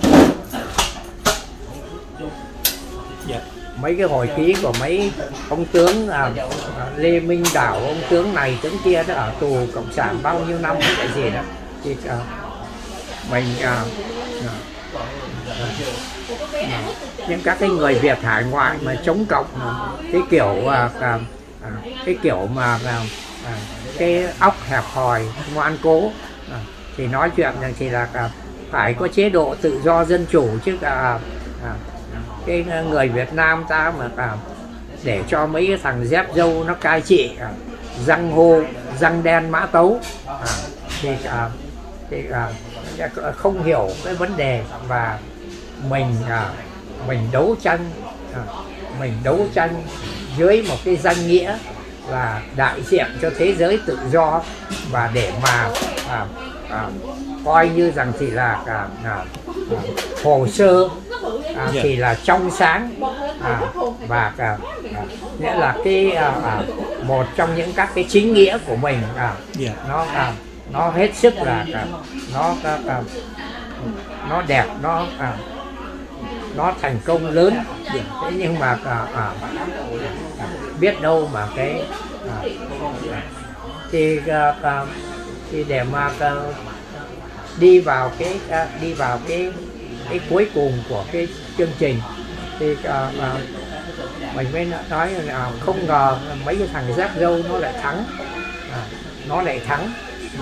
Speaker 1: mấy cái hồi ký của mấy ông tướng Lê Minh Đảo, ông tướng này tướng kia đó, ở tù cộng sản bao nhiêu năm cái gì đó, thì mình những các cái người Việt hải ngoại mà chống cộng, cái kiểu mà cái óc hẹp hòi ngoan cố, thì nói chuyện rằng thì là phải có chế độ tự do dân chủ, chứ cái người Việt Nam ta mà để cho mấy cái thằng dép dâu nó cai trị, răng hô, răng đen mã tấu, thì không hiểu cái vấn đề. Và mình đấu tranh dưới một cái danh nghĩa là đại diện cho thế giới tự do, và để mà coi như rằng thì là hồ sơ thì là trong sáng, và nghĩa là cái một trong những các cái chính nghĩa của mình, nó hết sức là nó đẹp, nó thành công lớn. Thế nhưng mà biết đâu mà cái thì để mà đi vào cái cuối cùng của cái chương trình, thì mình mới nói là không ngờ mấy cái thằng dép dâu nó lại thắng,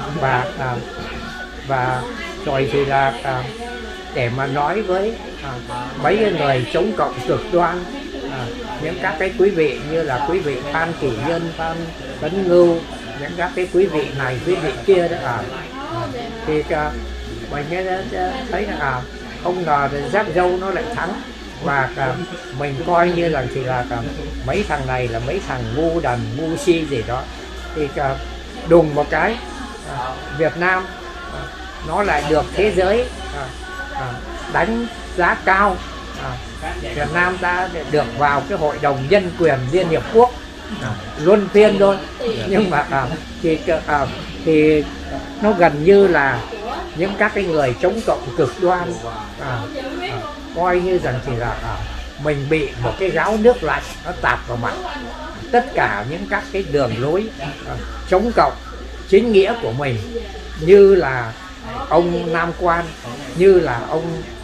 Speaker 1: và rồi thì là để mà nói với mấy cái người chống cộng cực đoan, những các cái quý vị như là quý vị Phan Kỳ Nhân, Phan Tấn Ngưu, những các cái quý vị này quý vị kia đó, thì mình thấy là không ngờ dép dâu nó lại thắng. Và mình coi như là thì là mấy thằng này là mấy thằng ngu đần ngu si gì đó, thì đùng một cái Việt Nam nó lại được thế giới đánh giá cao. Việt Nam ta được vào cái Hội đồng Nhân quyền Liên Hiệp Quốc luân phiên thôi, nhưng mà thì nó gần như là những các cái người chống cộng cực đoan coi như rằng thì là mình bị một cái gáo nước lạnh nó tạt vào mặt. Tất cả những các cái đường lối chống cộng chính nghĩa của mình, như là ông Nam Quan, như là ông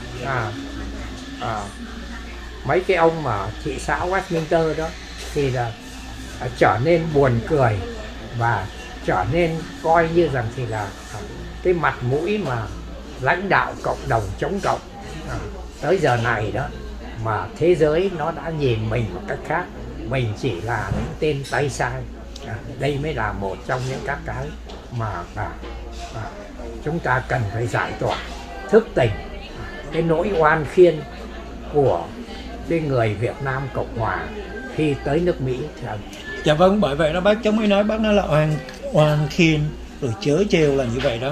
Speaker 1: mấy cái ông mà thị xã Westminster đó, thì là trở nên buồn cười, và trở nên coi như rằng thì là cái mặt mũi mà lãnh đạo cộng đồng chống cộng tới giờ này đó, mà thế giới nó đã nhìn mình một cách khác. Mình chỉ là những tên tay sai. Đây mới là một trong những các cái mà chúng ta cần phải giải tỏa, thức tỉnh cái nỗi oan khiên của cái người Việt Nam Cộng Hòa khi tới nước Mỹ.
Speaker 2: Dạ vâng, bởi vậy đó bác, cháu mới nói, bác nói là oan khiên rồi chớ trêu là như vậy đó.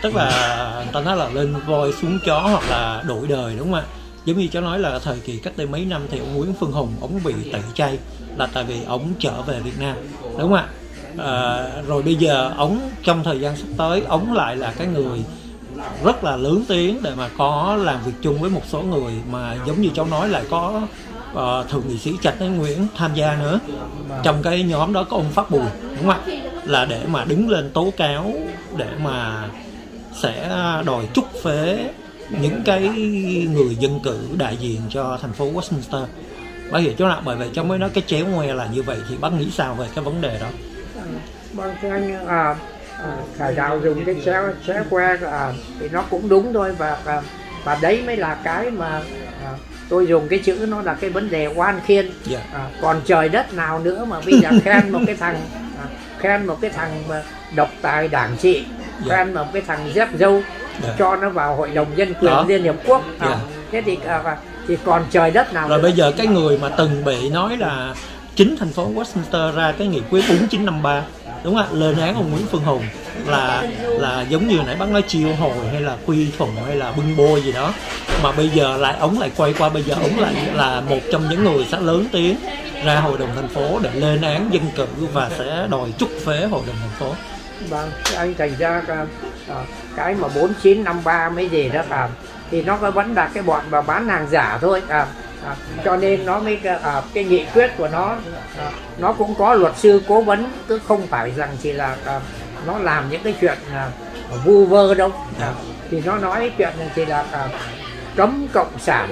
Speaker 2: tức là người ta nói là lên voi xuống chó hoặc là đổi đời, đúng không ạ? Giống như cháu nói là thời kỳ cách đây mấy năm thì ông Nguyễn Phương Hùng ông bị tẩy chay là tại vì ông trở về Việt Nam, đúng không ạ? Rồi bây giờ ông trong thời gian sắp tới ông lại là cái người rất là lớn tiếng để mà có làm việc chung với một số người mà giống như cháu nói lại có thượng nghị sĩ Trạch Tấn Nguyễn tham gia nữa. Trong cái nhóm đó có ông Phát Bùi, đúng không ạ? Là để mà đứng lên tố cáo để mà sẽ đòi trút phế những cái người dân cử đại diện cho thành phố Westminster. Bác hiểu chỗ nào? Bởi vậy cháu mới nói cái chéo ngoe là như vậy, thì bác nghĩ sao về cái vấn đề đó?
Speaker 1: Vâng, thưa anh, Khải Đạo dùng cái chéo que thì nó cũng đúng thôi, và đấy mới là cái mà tôi dùng cái chữ nó là cái vấn đề oan khiên. Còn trời đất nào nữa mà bây giờ khen một cái thằng mà độc tài đảng trị, khen một cái thằng dép dâu cho nó vào Hội đồng Nhân quyền Liên Hiệp Quốc. Thế thì còn trời đất nào
Speaker 2: rồi
Speaker 1: nữa.
Speaker 2: Bây giờ cái người mà từng bị nói là chính thành phố Westminster ra cái nghị quyết 4953, đúng không ạ, lên án ông Nguyễn Phương Hùng là giống như nãy bác nói chiêu hồi hay là quy thuận hay là bưng bôi gì đó, mà bây giờ lại ông lại quay qua, bây giờ ông lại là một trong những người sẽ lớn tiếng ra Hội đồng thành phố để lên án dân cử và sẽ đòi trút phế Hội đồng thành phố.
Speaker 1: Vâng, anh thành ra cái mà 4953 mấy gì đó thì nó vẫn là cái bọn mà bán hàng giả thôi. Cho nên nó mới cái nghị quyết của nó cũng có luật sư cố vấn, chứ không phải rằng chỉ là nó làm những cái chuyện vu vơ đâu. Thì nó nói chuyện thì là cấm cộng sản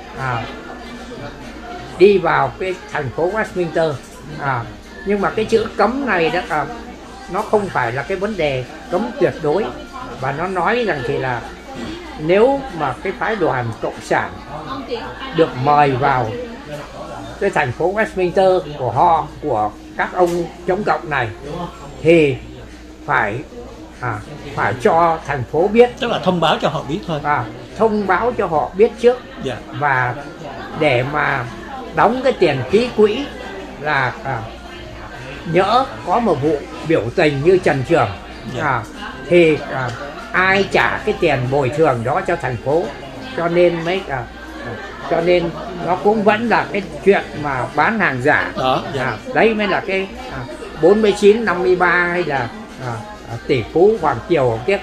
Speaker 1: đi vào cái thành phố Westminster. Nhưng mà cái chữ cấm này đó nó không phải là cái vấn đề cấm tuyệt đối, và nó nói rằng thì là nếu mà cái phái đoàn cộng sản được mời vào cái thành phố Westminster của các ông chống cộng này thì phải cho thành phố biết,
Speaker 2: tức là thông báo cho họ biết thôi.
Speaker 1: Thông báo cho họ biết trước. Và để mà đóng cái tiền ký quỹ là nhỡ có một vụ biểu tình như Trần Trường thì ai trả cái tiền bồi thường đó cho thành phố. Cho nên nó cũng vẫn là cái chuyện mà bán hàng giả đó. Đấy mới là cái 4953 hay là tỷ phú Hoàng Kiều tiếc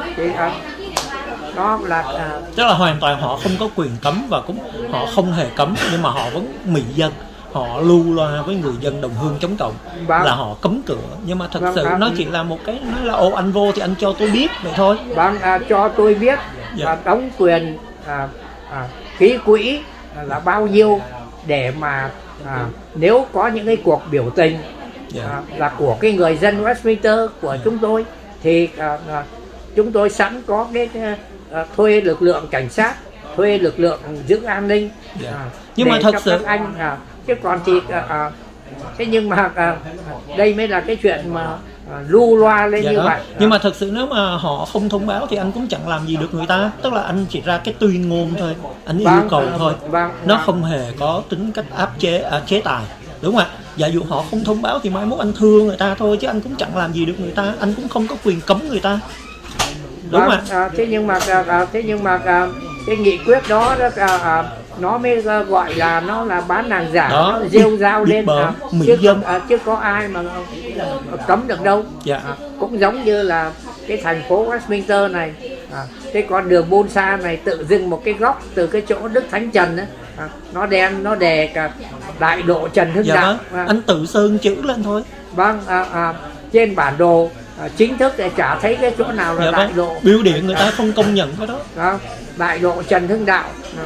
Speaker 1: nó là
Speaker 2: tức là hoàn toàn họ không có quyền cấm, và cũng họ không hề cấm, nhưng mà họ vẫn mị dân, họ lưu loa với người dân đồng hương chống cộng là họ cấm cửa, nhưng mà thật sự nó chỉ là một cái nói là ô anh vô thì anh cho tôi biết vậy thôi.
Speaker 1: Cho tôi biết và đóng quyền ký quỹ là bao nhiêu để mà nếu có những cái cuộc biểu tình là của cái người dân Westminster của chúng tôi thì chúng tôi sẵn có cái thuê lực lượng cảnh sát, thuê lực lượng giữ an ninh.
Speaker 2: Nhưng mà thật sự
Speaker 1: anh chứ còn thì thế nhưng mà đây mới là cái chuyện mà lưu loa lên như vậy.
Speaker 2: Nhưng mà thật sự nếu mà họ không thông báo thì anh cũng chẳng làm gì được người ta, tức là anh chỉ ra cái tuyên ngôn thôi, anh yêu cầu thôi, nó không hề có tính cách áp chế tài, đúng không ạ? Giả dụ họ không thông báo thì mai mốt anh thưa người ta thôi, chứ anh cũng chẳng làm gì được người ta, anh cũng không có quyền cấm người ta, đúng không ạ?
Speaker 1: Thế nhưng mà cái nghị quyết đó nó mới gọi là nó là bán hàng giả đó, nó rêu rao lên chứ có ai mà cấm được đâu. Cũng giống như là cái thành phố Westminster này, cái con đường Bolsa này tự dưng một cái góc từ cái chỗ Đức Thánh Trần ấy, nó đè cả đại độ Trần Hưng Đạo.
Speaker 2: Anh tự sơn chữ lên thôi.
Speaker 1: Vâng, trên bản đồ chính thức để chả thấy cái chỗ nào là đại độ.
Speaker 2: Bưu điện người ta không công nhận cái đó.
Speaker 1: Đại độ Trần Hưng Đạo.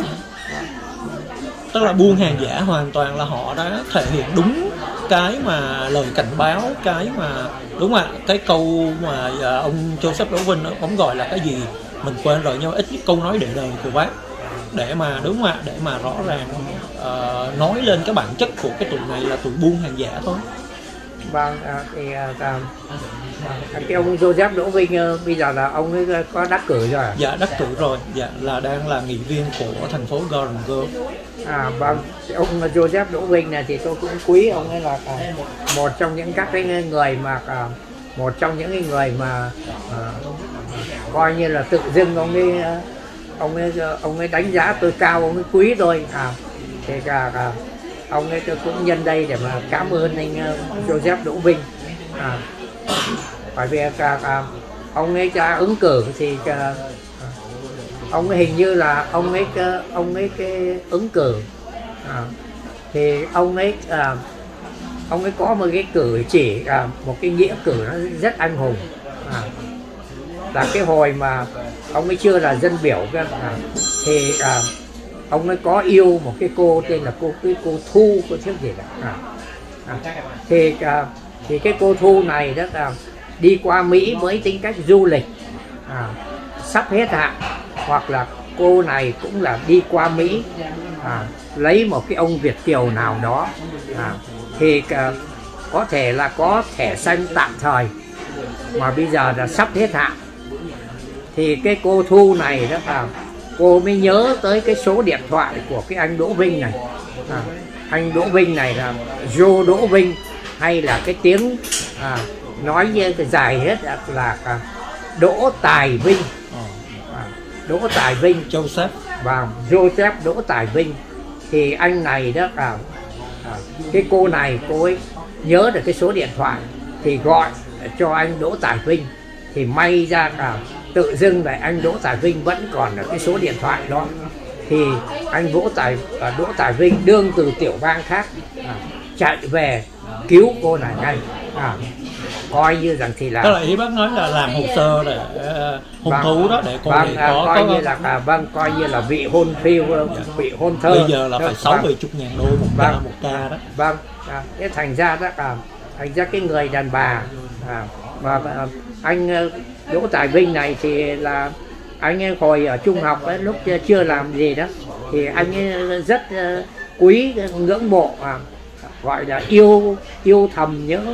Speaker 2: Tức là buôn hàng giả hoàn toàn là họ đã thể hiện đúng cái mà lời cảnh báo, cái mà đúng ạ, cái câu mà ông Joseph Đỗ Vinh ông gọi là cái gì mình quên rồi, nhưng mà ít câu nói để đời của bác, để mà đúng ạ, để mà rõ ràng nói lên cái bản chất của cái tụi này là tụi buôn hàng giả thôi.
Speaker 1: Vâng, thì cái ông Joseph Đỗ Vinh bây giờ là ông ấy có đắc cử rồi à?
Speaker 2: Dạ đắc cử rồi, dạ là đang là nghị viên của thành phố Gordon Grove.
Speaker 1: Vâng, ông Joseph Đỗ Vinh này thì tôi cũng quý ông ấy, là một trong những các cái người mà có coi như là tự dưng ông ấy đánh giá tôi cao, ông ấy quý tôi. Thì ông ấy tôi cũng nhân đây để mà cảm ơn anh Joseph Đỗ Vinh. Bởi vì ông ấy ứng cử thì ông ấy hình như là ông ấy cái ứng cử thì ông ấy có một cái cử chỉ, một cái nghĩa cử nó rất anh hùng. Là cái hồi mà ông ấy chưa là dân biểu thì ông ấy có yêu một cái cô tên là cô Thu, cô trước gì đó. Thì cái cô Thu này đó đi qua Mỹ với tính cách du lịch, sắp hết hạn, hoặc là cô này cũng là đi qua Mỹ lấy một cái ông Việt kiều nào đó, thì có thể là có thẻ xanh tạm thời mà bây giờ là sắp hết hạn. Thì cái cô Thu này đó cô mới nhớ tới cái số điện thoại của cái anh Đỗ Vinh này. Anh Đỗ Vinh này là Joe Đỗ Vinh, hay là cái tiếng nói như cái dài hết là Đỗ Tài Vinh. Đỗ Tài Vinh,
Speaker 2: Joseph,
Speaker 1: và Joseph Đỗ Tài Vinh. Thì anh này đó cái cô này cô ấy nhớ được cái số điện thoại thì gọi cho anh Đỗ Tài Vinh. Thì may ra tự dưng lại anh Đỗ Tài Vinh vẫn còn là cái số điện thoại đó. Thì anh Đỗ Tài Vinh đương từ tiểu bang khác chạy về cứu cô này ngay. Coi như rằng thì là
Speaker 2: tức là ý bác nói là làm hồ sơ để hôn thú đó, để cô này
Speaker 1: coi như là coi như là vị hôn phiêu, vị hôn thơ.
Speaker 2: Bây giờ là phải 60-70 ngàn đô một ca đó.
Speaker 1: Thế thành ra đó thành ra cái người đàn bà mà anh Đỗ Tài Vinh này thì là anh ấy hồi ở trung học ấy, lúc chưa làm gì đó thì anh ấy rất quý, ngưỡng mộ, gọi là yêu thầm nhớ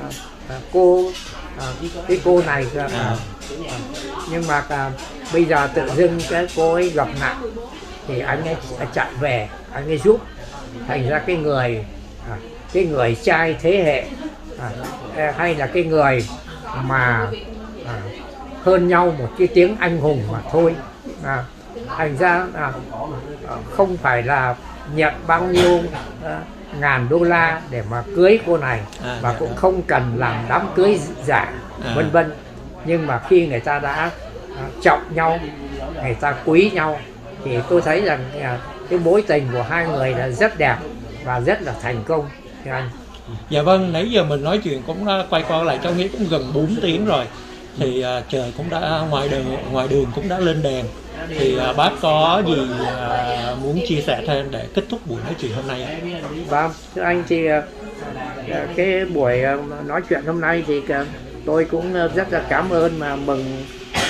Speaker 1: cái cô này. Nhưng mà bây giờ tự dưng cái cô ấy gặp nạn thì anh ấy chạy về, anh ấy giúp. Thành ra cái người trai thế hệ hay là cái người mà hơn nhau một cái tiếng anh hùng mà thôi. Thành ra không phải là nhận bao nhiêu ngàn đô la để mà cưới cô này, và cũng không cần làm đám cưới giả vân vân. Nhưng mà khi người ta đã trọng nhau, người ta quý nhau, thì tôi thấy rằng cái mối tình của hai người là rất đẹp và rất là thành công. Anh.
Speaker 2: Dạ vâng, nãy giờ mình nói chuyện cũng quay qua lại cho Nghĩa cũng gần 4 tiếng rồi. Thì trời cũng đã ngoài đường cũng đã lên đèn. Thì bác có gì muốn chia sẻ thêm để kết thúc buổi nói chuyện hôm nay?
Speaker 1: Vâng, thưa anh, thì cái buổi nói chuyện hôm nay thì tôi cũng rất là cảm ơn mà mừng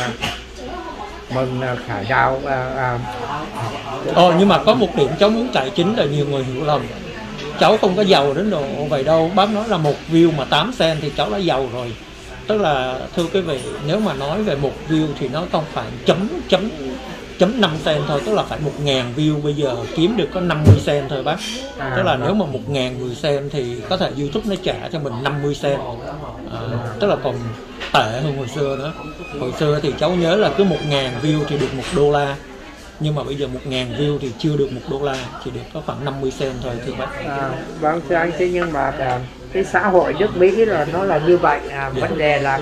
Speaker 1: Khải Đào.
Speaker 2: Nhưng mà có một điểm cháu muốn cải chính là nhiều người hiểu lầm. Cháu không có giàu đến độ vậy đâu. Bác nói là một view mà 8 cent thì cháu đã giàu rồi. Tức là thưa quý vị, nếu mà nói về một view thì nó không phải chấm 5 cent thôi, tức là phải 1.000 view bây giờ kiếm được có 50 cent thôi bác. Tức là nếu mà 1.000 10 cent thì có thể YouTube nó trả cho mình 50 cent. Tức là còn tệ hơn hồi xưa nữa. Hồi xưa thì cháu nhớ là cứ 1.000 view thì được $1, nhưng mà bây giờ 1.000 view thì chưa được $1, chỉ được có khoảng 50 cent thôi thưa bác.
Speaker 1: Vâng thưa anh, thế nhưng mà cái xã hội nước Mỹ là nó là như vậy. Vấn đề là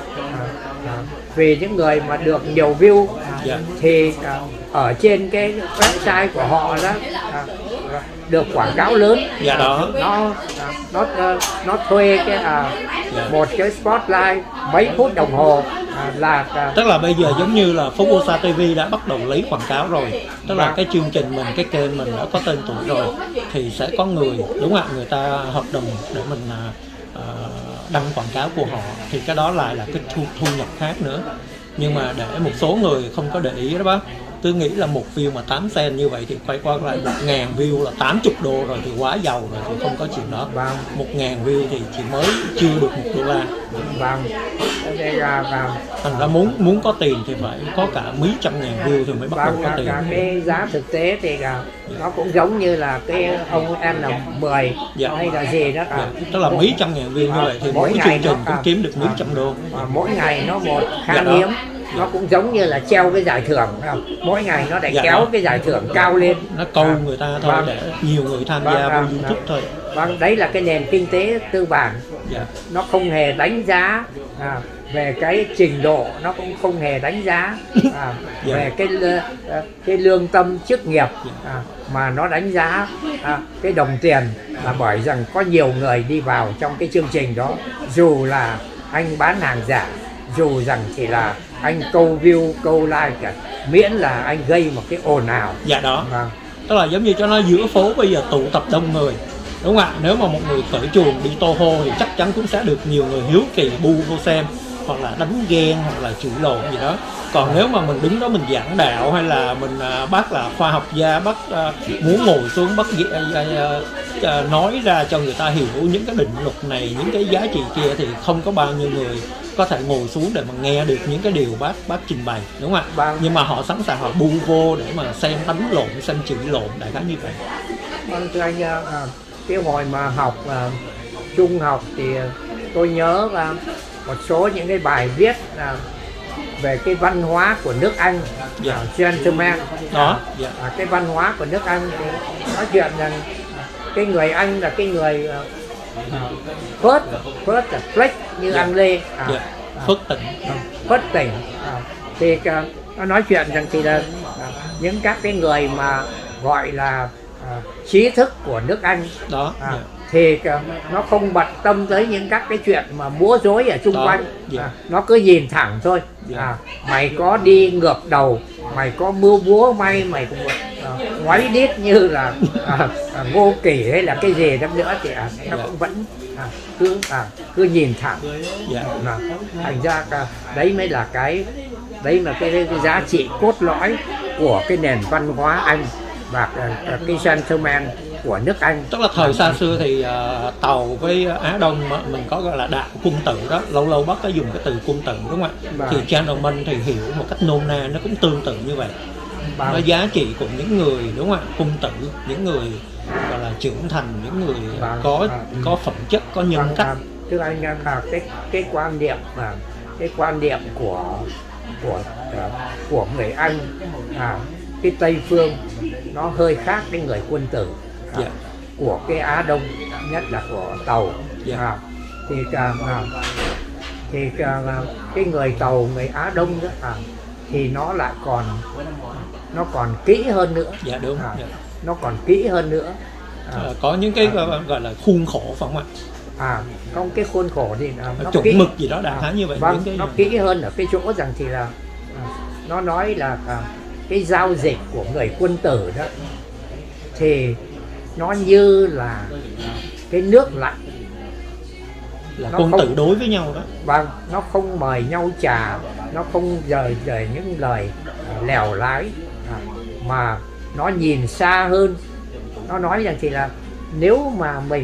Speaker 1: vì những người mà được nhiều view thì ở trên cái website của họ đó được quảng cáo lớn. Nó thuê một cái spotlight mấy phút đồng hồ
Speaker 2: tức là bây giờ giống như là Formosa TV đã bắt đầu lấy quảng cáo rồi. Tức là cái chương trình mình, cái kênh mình đã có tên tuổi rồi thì sẽ có người, đúng không ạ, người ta hợp đồng để mình đăng quảng cáo của họ, thì cái đó lại là cái thu nhập khác nữa. Nhưng mà để một số người không có để ý đó bác, tôi nghĩ là một view mà 8 cent như vậy thì quay qua lại 1.000 view là $80 rồi thì quá giàu rồi, thì không có chuyện đó. 1.000 view thì chỉ mới chưa được $1. Thành ra muốn có tiền thì phải có cả mấy trăm ngàn view thì mới bắt đầu có tiền.
Speaker 1: Cái giá thực tế thì nó cũng giống như là cái ông N10 hay là gì đó.
Speaker 2: Tức là mấy trăm ngàn view như vậy thì mỗi chương trình cũng kiếm được mấy trăm đô.
Speaker 1: Mỗi ngày nó một khan hiếm. nó cũng giống như là treo cái giải thưởng, mỗi ngày nó lại
Speaker 2: Dạ
Speaker 1: kéo
Speaker 2: đó.
Speaker 1: cái giải thưởng cao lên,
Speaker 2: Nó câu người ta thôi,
Speaker 1: vâng.
Speaker 2: để nhiều người tham gia vào YouTube thôi.
Speaker 1: Vâng, đấy là cái nền kinh tế tư bản.
Speaker 2: Dạ.
Speaker 1: Nó không hề đánh giá về cái trình độ, nó cũng không hề đánh giá
Speaker 2: Dạ.
Speaker 1: về cái lương tâm chức nghiệp, mà nó đánh giá cái đồng tiền, là bởi rằng có nhiều người đi vào trong cái chương trình đó, dù là anh bán hàng giả, dù rằng chỉ là anh câu view câu like cả, miễn là anh gây một cái ồn ào.
Speaker 2: Dạ đó.
Speaker 1: Vâng.
Speaker 2: Tức là giống như cho nó giữa phố bây giờ tụ tập đông người, đúng không ạ? Nếu mà một người cởi chuồng đi tô hô thì chắc chắn cũng sẽ được nhiều người hiếu kỳ bu vô xem, hoặc là đánh ghen, hoặc là chửi lộn gì đó. Còn nếu mà mình đứng đó mình giảng đạo, hay là mình bác là khoa học gia, bác muốn ngồi xuống bác nói ra cho người ta hiểu những cái định luật này, những cái giá trị kia, thì không có bao nhiêu người có thể ngồi xuống để mà nghe được những cái điều bác trình bày, đúng không ạ?
Speaker 1: Vâng.
Speaker 2: Nhưng mà họ sẵn sàng họ bu vô để mà xem đánh lộn, xem chửi lộn, đại khái như vậy.
Speaker 1: Vâng, thưa anh, cái hồi mà học trung học thì tôi nhớ một số những cái bài viết về cái văn hóa của nước Anh, gentleman
Speaker 2: Đó.
Speaker 1: cái văn hóa của nước Anh thì nói chuyện rằng cái người Anh là cái người phớt là flex như Anh Lê,
Speaker 2: phớt tỉnh.
Speaker 1: phớt tỉnh, thì nó nói chuyện rằng thì là những các cái người mà gọi là trí thức của nước Anh
Speaker 2: Đó.
Speaker 1: thì nó không bận tâm tới những các cái chuyện mà múa rối ở chung quanh, nó cứ nhìn thẳng thôi. Mày có đi ngược đầu, mày có mưa búa may, mày cũng ngoáy đít như là Ngô Kỳ hay là cái gì đó nữa thì nó cũng vẫn cứ nhìn thẳng. Thành ra đấy mới là cái giá trị cốt lõi của cái nền văn hóa Anh và cái gentleman của nước Anh.
Speaker 2: Tức là thời xa xưa thì tàu với Á Đông mà mình có gọi là đạo quân tử đó, lâu lâu bác có dùng cái từ quân tử, đúng không ạ? Thì gentleman thì hiểu một cách nôm na nó cũng tương tự như vậy. Nó giá trị của những người, đúng không ạ? Quân tử, những người gọi là trưởng thành, những người có phẩm chất, có nhân cách.
Speaker 1: Thưa anh, cái quan niệm của người Anh, cái Tây phương nó hơi khác cái người quân tử của cái Á Đông, nhất là của Tàu. Thì cái người Tàu, người Á Đông đó, thì nó lại còn kỹ hơn nữa.
Speaker 2: Đúng.
Speaker 1: Nó còn kỹ hơn nữa.
Speaker 2: Có những cái gọi là khuôn khổ, phải không ạ?
Speaker 1: Không, cái khuôn khổ thì nó
Speaker 2: chuẩn
Speaker 1: kỹ,
Speaker 2: mực gì đó đại khái như vậy.
Speaker 1: Vâng, nó kỹ hơn ở cái chỗ rằng thì là nó nói là cái giao dịch của người quân tử đó thì nó như là cái nước lạnh,
Speaker 2: là quân tử đối với nhau đó.
Speaker 1: Vâng, nó không mời nhau trà, nó không rời những lời lèo lái, mà nó nhìn xa hơn. Nó nói rằng thì là nếu mà mình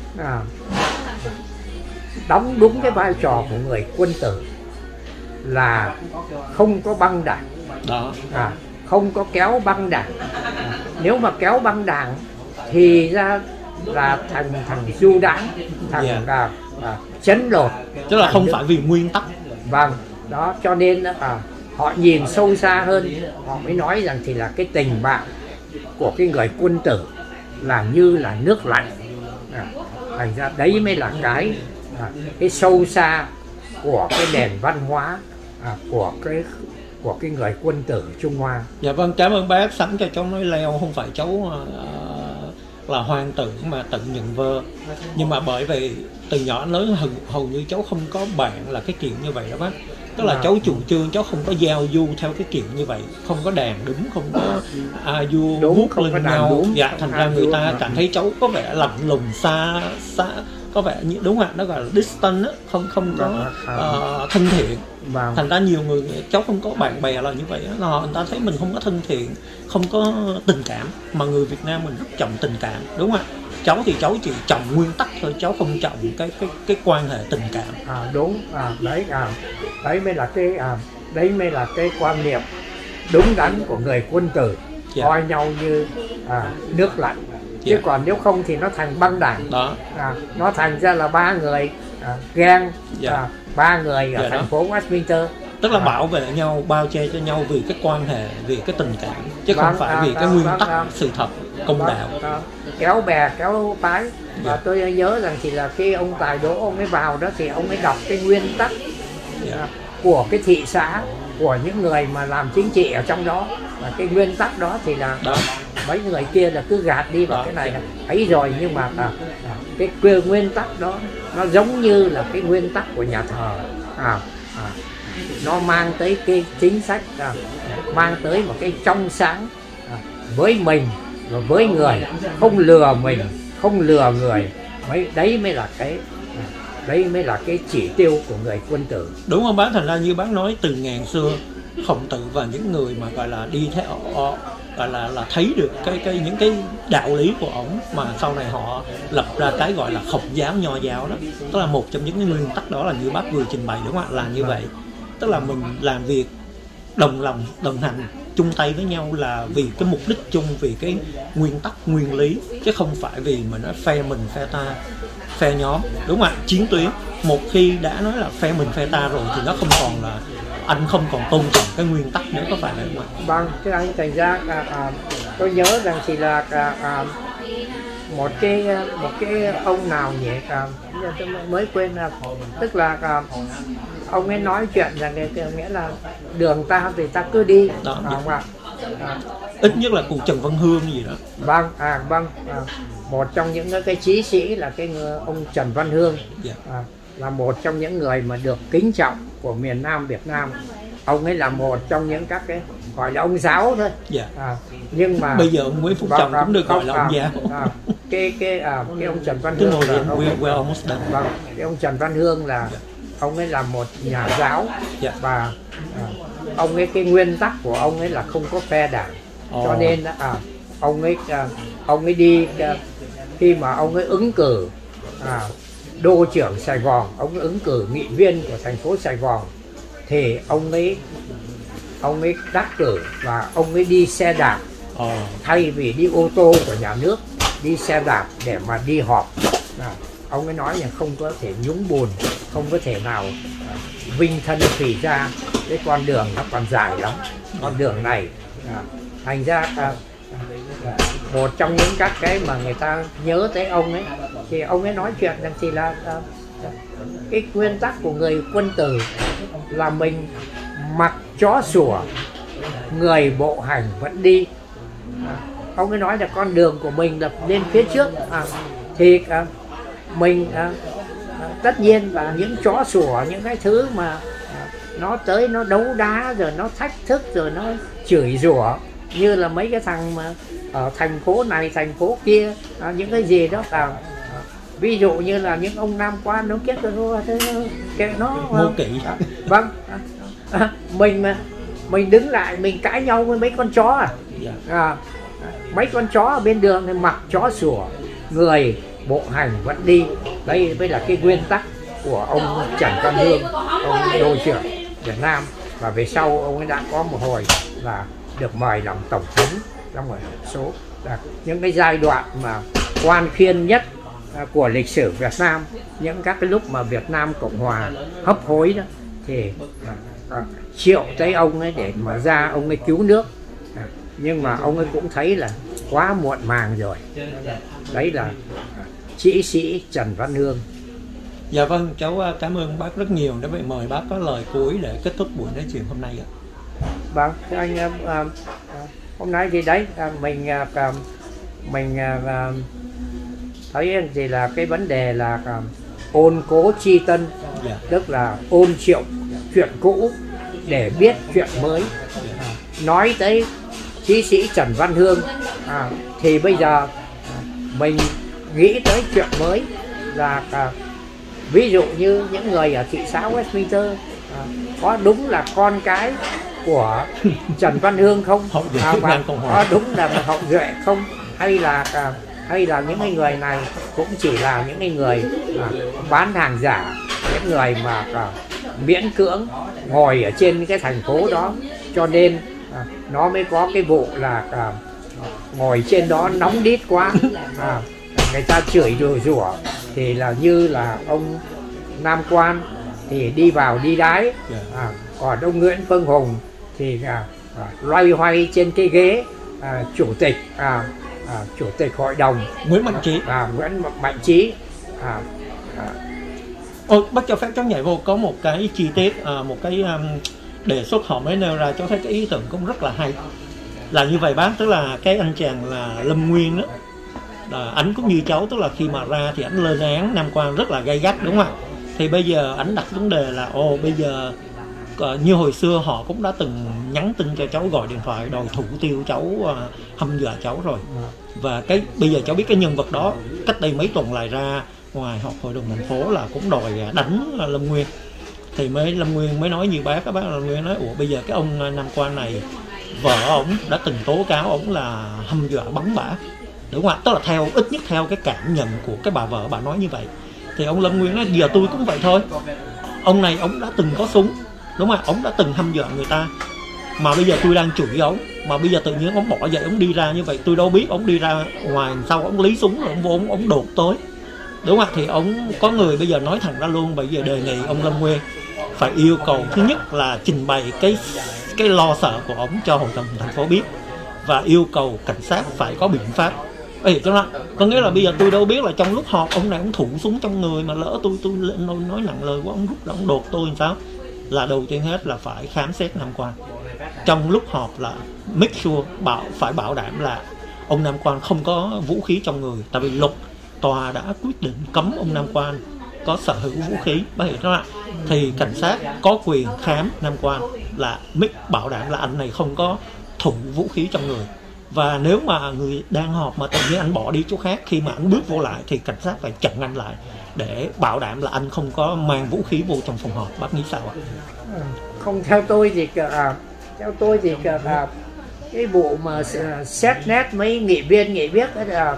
Speaker 1: đóng đúng cái vai trò của người quân tử là không có băng đảng
Speaker 2: đó,
Speaker 1: không có kéo băng đảng. Nếu mà kéo băng đảng thì ra là thằng du đãng, thằng chấn lột,
Speaker 2: tức là không phải vì nguyên tắc.
Speaker 1: Vâng, đó cho nên họ nhìn sâu xa hơn, họ mới nói rằng thì là cái tình bạn của cái người quân tử là như là nước lạnh. Thành ra đấy mới là cái sâu xa của cái nền văn hóa của cái người quân tử Trung Hoa.
Speaker 2: Dạ vâng, cảm ơn bác. Sẵn cho cháu nói leo, không phải cháu là hoang tưởng mà tự nhận vơ, nhưng mà bởi vì từ nhỏ lớn hầu như cháu không có bạn là cái kiểu như vậy đó bác. Tức là cháu chủ trương cháu không có giao du theo cái kiểu như vậy, không có đàn đúng, không có du vuốt lên nhau. Đúng. Dạ, thành ra người ta cảm thấy cháu có vẻ lạnh lùng, xa có vẻ như, đúng ạ, nó gọi là distant á, không có thân thiện. Thành ra nhiều người, cháu không có bạn bè là như vậy á, người ta thấy mình không có thân thiện, không có tình cảm. Mà người Việt Nam mình rất trọng tình cảm, đúng không ạ? Cháu thì cháu chỉ trọng nguyên tắc thôi, cháu không trọng cái quan hệ tình cảm.
Speaker 1: Đúng, đấy mới là cái quan niệm đúng đắn của người quân tử, coi nhau như nước lạnh. Chứ còn nếu không thì nó thành băng đảng đó. Nó thành ra là ba người ghen, ba người ở thành phố Westminster
Speaker 2: Tức là bảo vệ nhau, bao che cho nhau vì cái quan hệ, vì cái tình cảm, chứ không phải vì cái nguyên tắc sự thật, công đạo.
Speaker 1: Kéo bè kéo phái. Và tôi nhớ rằng thì là khi ông Tài Đỗ ông ấy vào đó thì ông ấy đọc cái nguyên tắc của cái thị xã, của những người mà làm chính trị ở trong đó, và cái nguyên tắc đó thì là mấy người kia là cứ gạt đi vào cái này là ấy rồi, nhưng mà cái nguyên tắc đó nó giống như là cái nguyên tắc của nhà thờ. Nó mang tới cái chính sách, mang tới một cái trong sáng với mình và với người, không lừa mình, không lừa người. Đấy mới là cái chỉ tiêu của người quân tử.
Speaker 2: Đúng không bác? Thành ra như bác nói, từ ngàn xưa Khổng Tử và những người mà gọi là đi theo, gọi là thấy được những cái đạo lý của ổng, mà sau này họ lập ra cái gọi là Khổng giáo, Nho giáo đó. Tức là một trong những cái nguyên tắc đó là như bác vừa trình bày, đúng không ạ? Là như vậy. Tức là mình làm việc đồng lòng, đồng hành, chung tay với nhau là vì cái mục đích chung, vì cái nguyên tắc, nguyên lý, chứ không phải vì mình nói phe mình, phe ta, phe nhóm, đúng không ạ? Chiến tuyến. Một khi đã nói là phe mình, phe ta rồi thì nó không còn là, anh không còn tôn trọng cái nguyên tắc nữa, có phải không ạ?
Speaker 1: Vâng, thưa anh, thành ra tôi nhớ rằng thì là một cái ông nào nhỉ, tôi mới quên, tức là ông ấy nói chuyện rằng nghĩa là đường ta thì ta cứ đi đó, không ạ?
Speaker 2: Ít nhất là cụ Trần Văn Hương gì đó.
Speaker 1: Vâng, một trong những cái chí sĩ là ông Trần Văn Hương, là một trong những người mà được kính trọng của miền Nam Việt Nam. Ông ấy là một trong những các cái gọi là ông giáo thôi. Nhưng mà
Speaker 2: bây giờ ông Nguyễn Phú Trọng cũng được gọi là ông giáo.
Speaker 1: Cái ông Trần Văn Hương là cái ông Trần Văn Hương là ông ấy là một nhà giáo, và ông ấy cái nguyên tắc của ông ấy là không có phe đảng. Cho nên ông ấy đi, khi mà ông ấy ứng cử đô trưởng Sài Gòn, ông ấy ứng cử nghị viên của thành phố Sài Gòn, thì ông ấy đắc cử và ông ấy đi xe đạp thay vì đi ô tô của nhà nước, đi xe đạp để mà đi họp. Ông ấy nói là không có thể nhúng bùn, không có thể nào vinh thân phì ra, cái con đường nó còn dài lắm, con đường này. Thành ra một trong những các cái mà người ta nhớ tới ông ấy, thì ông ấy nói chuyện rằng thì là cái nguyên tắc của người quân tử là mình mặc chó sủa, người bộ hành vẫn đi. Ông ấy nói là con đường của mình là lên phía trước, thì mình tất nhiên là những chó sủa, những cái thứ mà nó tới nó đấu đá rồi nó thách thức rồi nó chửi rủa, như là mấy cái thằng mà ở thành phố này thành phố kia, những cái gì đó ví dụ như là những ông nam quan nó kết nó
Speaker 2: vô kỵ.
Speaker 1: Vâng, mình đứng lại mình cãi nhau với mấy con chó mấy con chó ở bên đường thì mặc chó sủa, người bộ hành vẫn đi. Đây mới là cái nguyên tắc của ông Trần Văn Hương, ông đô trưởng Việt Nam, và về sau ông ấy đã có một hồi là được mời làm tổng thống trong một số những cái giai đoạn mà oan khiên nhất của lịch sử Việt Nam, những các cái lúc mà Việt Nam Cộng Hòa hấp hối đó, thì triệu tới ông ấy để mà ra ông ấy cứu nước, nhưng mà ông ấy cũng thấy là quá muộn màng rồi. Đấy là chí sĩ Trần Văn Hương.
Speaker 2: Dạ vâng, cháu cảm ơn bác rất nhiều. Để vậy mời bác có lời cuối để kết thúc buổi nói chuyện hôm nay ạ.
Speaker 1: Vâng, thưa anh, hôm nay thì đấy mình thấy thì là cái vấn đề là ôn cố tri tân, tức là ôn triệu chuyện cũ để biết chuyện mới. Nói tới chí sĩ Trần Văn Hương thì bây giờ mình nghĩ tới chuyện mới là ví dụ như những người ở thị xã Westminster có đúng là con cái của Trần Văn Hương không? Có đúng là hậu duệ không? Hay là những người này cũng chỉ là những người bán hàng giả, những người mà miễn cưỡng ngồi ở trên cái thành phố đó, cho nên nó mới có cái vụ là ngồi trên đó nóng đít quá, người ta chửi rủa thì là như là ông Nam Quan thì đi vào đi đái. Còn ông Nguyễn Phương Hùng thì loay hoay trên cái ghế chủ tịch hội đồng.
Speaker 2: Nguyễn Mạnh Trí.
Speaker 1: Nguyễn Mạnh Trí.
Speaker 2: Bác cho phép cháu nhảy vô, có một cái chi tiết, một cái đề xuất họ mới nêu ra, cháu thấy cái ý tưởng cũng rất là hay. Là như vậy bác, tức là cái anh chàng là Lâm Nguyên đó, ảnh cũng như cháu, tức là khi mà ra thì ảnh lên án Nam Quang rất là gay gắt, đúng không ạ? Thì bây giờ ảnh đặt vấn đề là bây giờ như hồi xưa họ cũng đã từng nhắn tin cho cháu, gọi điện thoại đòi thủ tiêu cháu, hăm dọa cháu rồi. Và bây giờ cháu biết cái nhân vật đó cách đây mấy tuần lại ra ngoài họp hội đồng thành phố là cũng đòi đánh Lâm Nguyên. Thì Lâm Nguyên mới nói như các bác Lâm Nguyên nói bây giờ cái ông Nam Quang này, vợ ổng đã từng tố cáo ổng là hăm dọa bắn bả, đúng không ạ? Tức là ít nhất theo cái cảm nhận của cái bà vợ bà nói như vậy. Thì ông Lâm Nguyên nói giờ tôi cũng vậy thôi, ông này ổng đã từng có súng, đúng không ạ? Ổng đã từng hăm dọa người ta, mà bây giờ tôi đang chửi ổng, mà bây giờ tự nhiên ổng bỏ dậy ổng đi ra như vậy, tôi đâu biết ổng đi ra ngoài sau ổng lý súng rồi ổng vô ổng đột tới, đúng không ạ? Thì ổng có người bây giờ nói thẳng ra luôn, bây giờ đề nghị ông Lâm Nguyên phải yêu cầu thứ nhất là trình bày cái lo sợ của ổng cho hội đồng thành phố biết, và yêu cầu cảnh sát phải có biện pháp. Có nghĩa là bây giờ tôi đâu biết là trong lúc họp ông này ông thủ súng trong người, mà lỡ tôi nói nặng lời quá, ông rút ra ông đột tôi làm sao? Là đầu tiên hết là phải khám xét Nam Quang trong lúc họp, là make sure phải bảo đảm là ông Nam Quang không có vũ khí trong người, tại vì luật tòa đã quyết định cấm ông Nam Quang có sở hữu vũ khí, bác hiểu không ạ? Thì cảnh sát có quyền khám Nam Quang là bảo đảm là anh này không có thủ vũ khí trong người. Và nếu mà người đang họp mà tự nhiên anh bỏ đi chỗ khác, khi mà anh bước vô lại thì cảnh sát phải chặn anh lại để bảo đảm là anh không có mang vũ khí vô trong phòng họp. Bác nghĩ sao ạ?
Speaker 1: Không, theo tôi thì cái vụ mà xét nét mấy nghị viết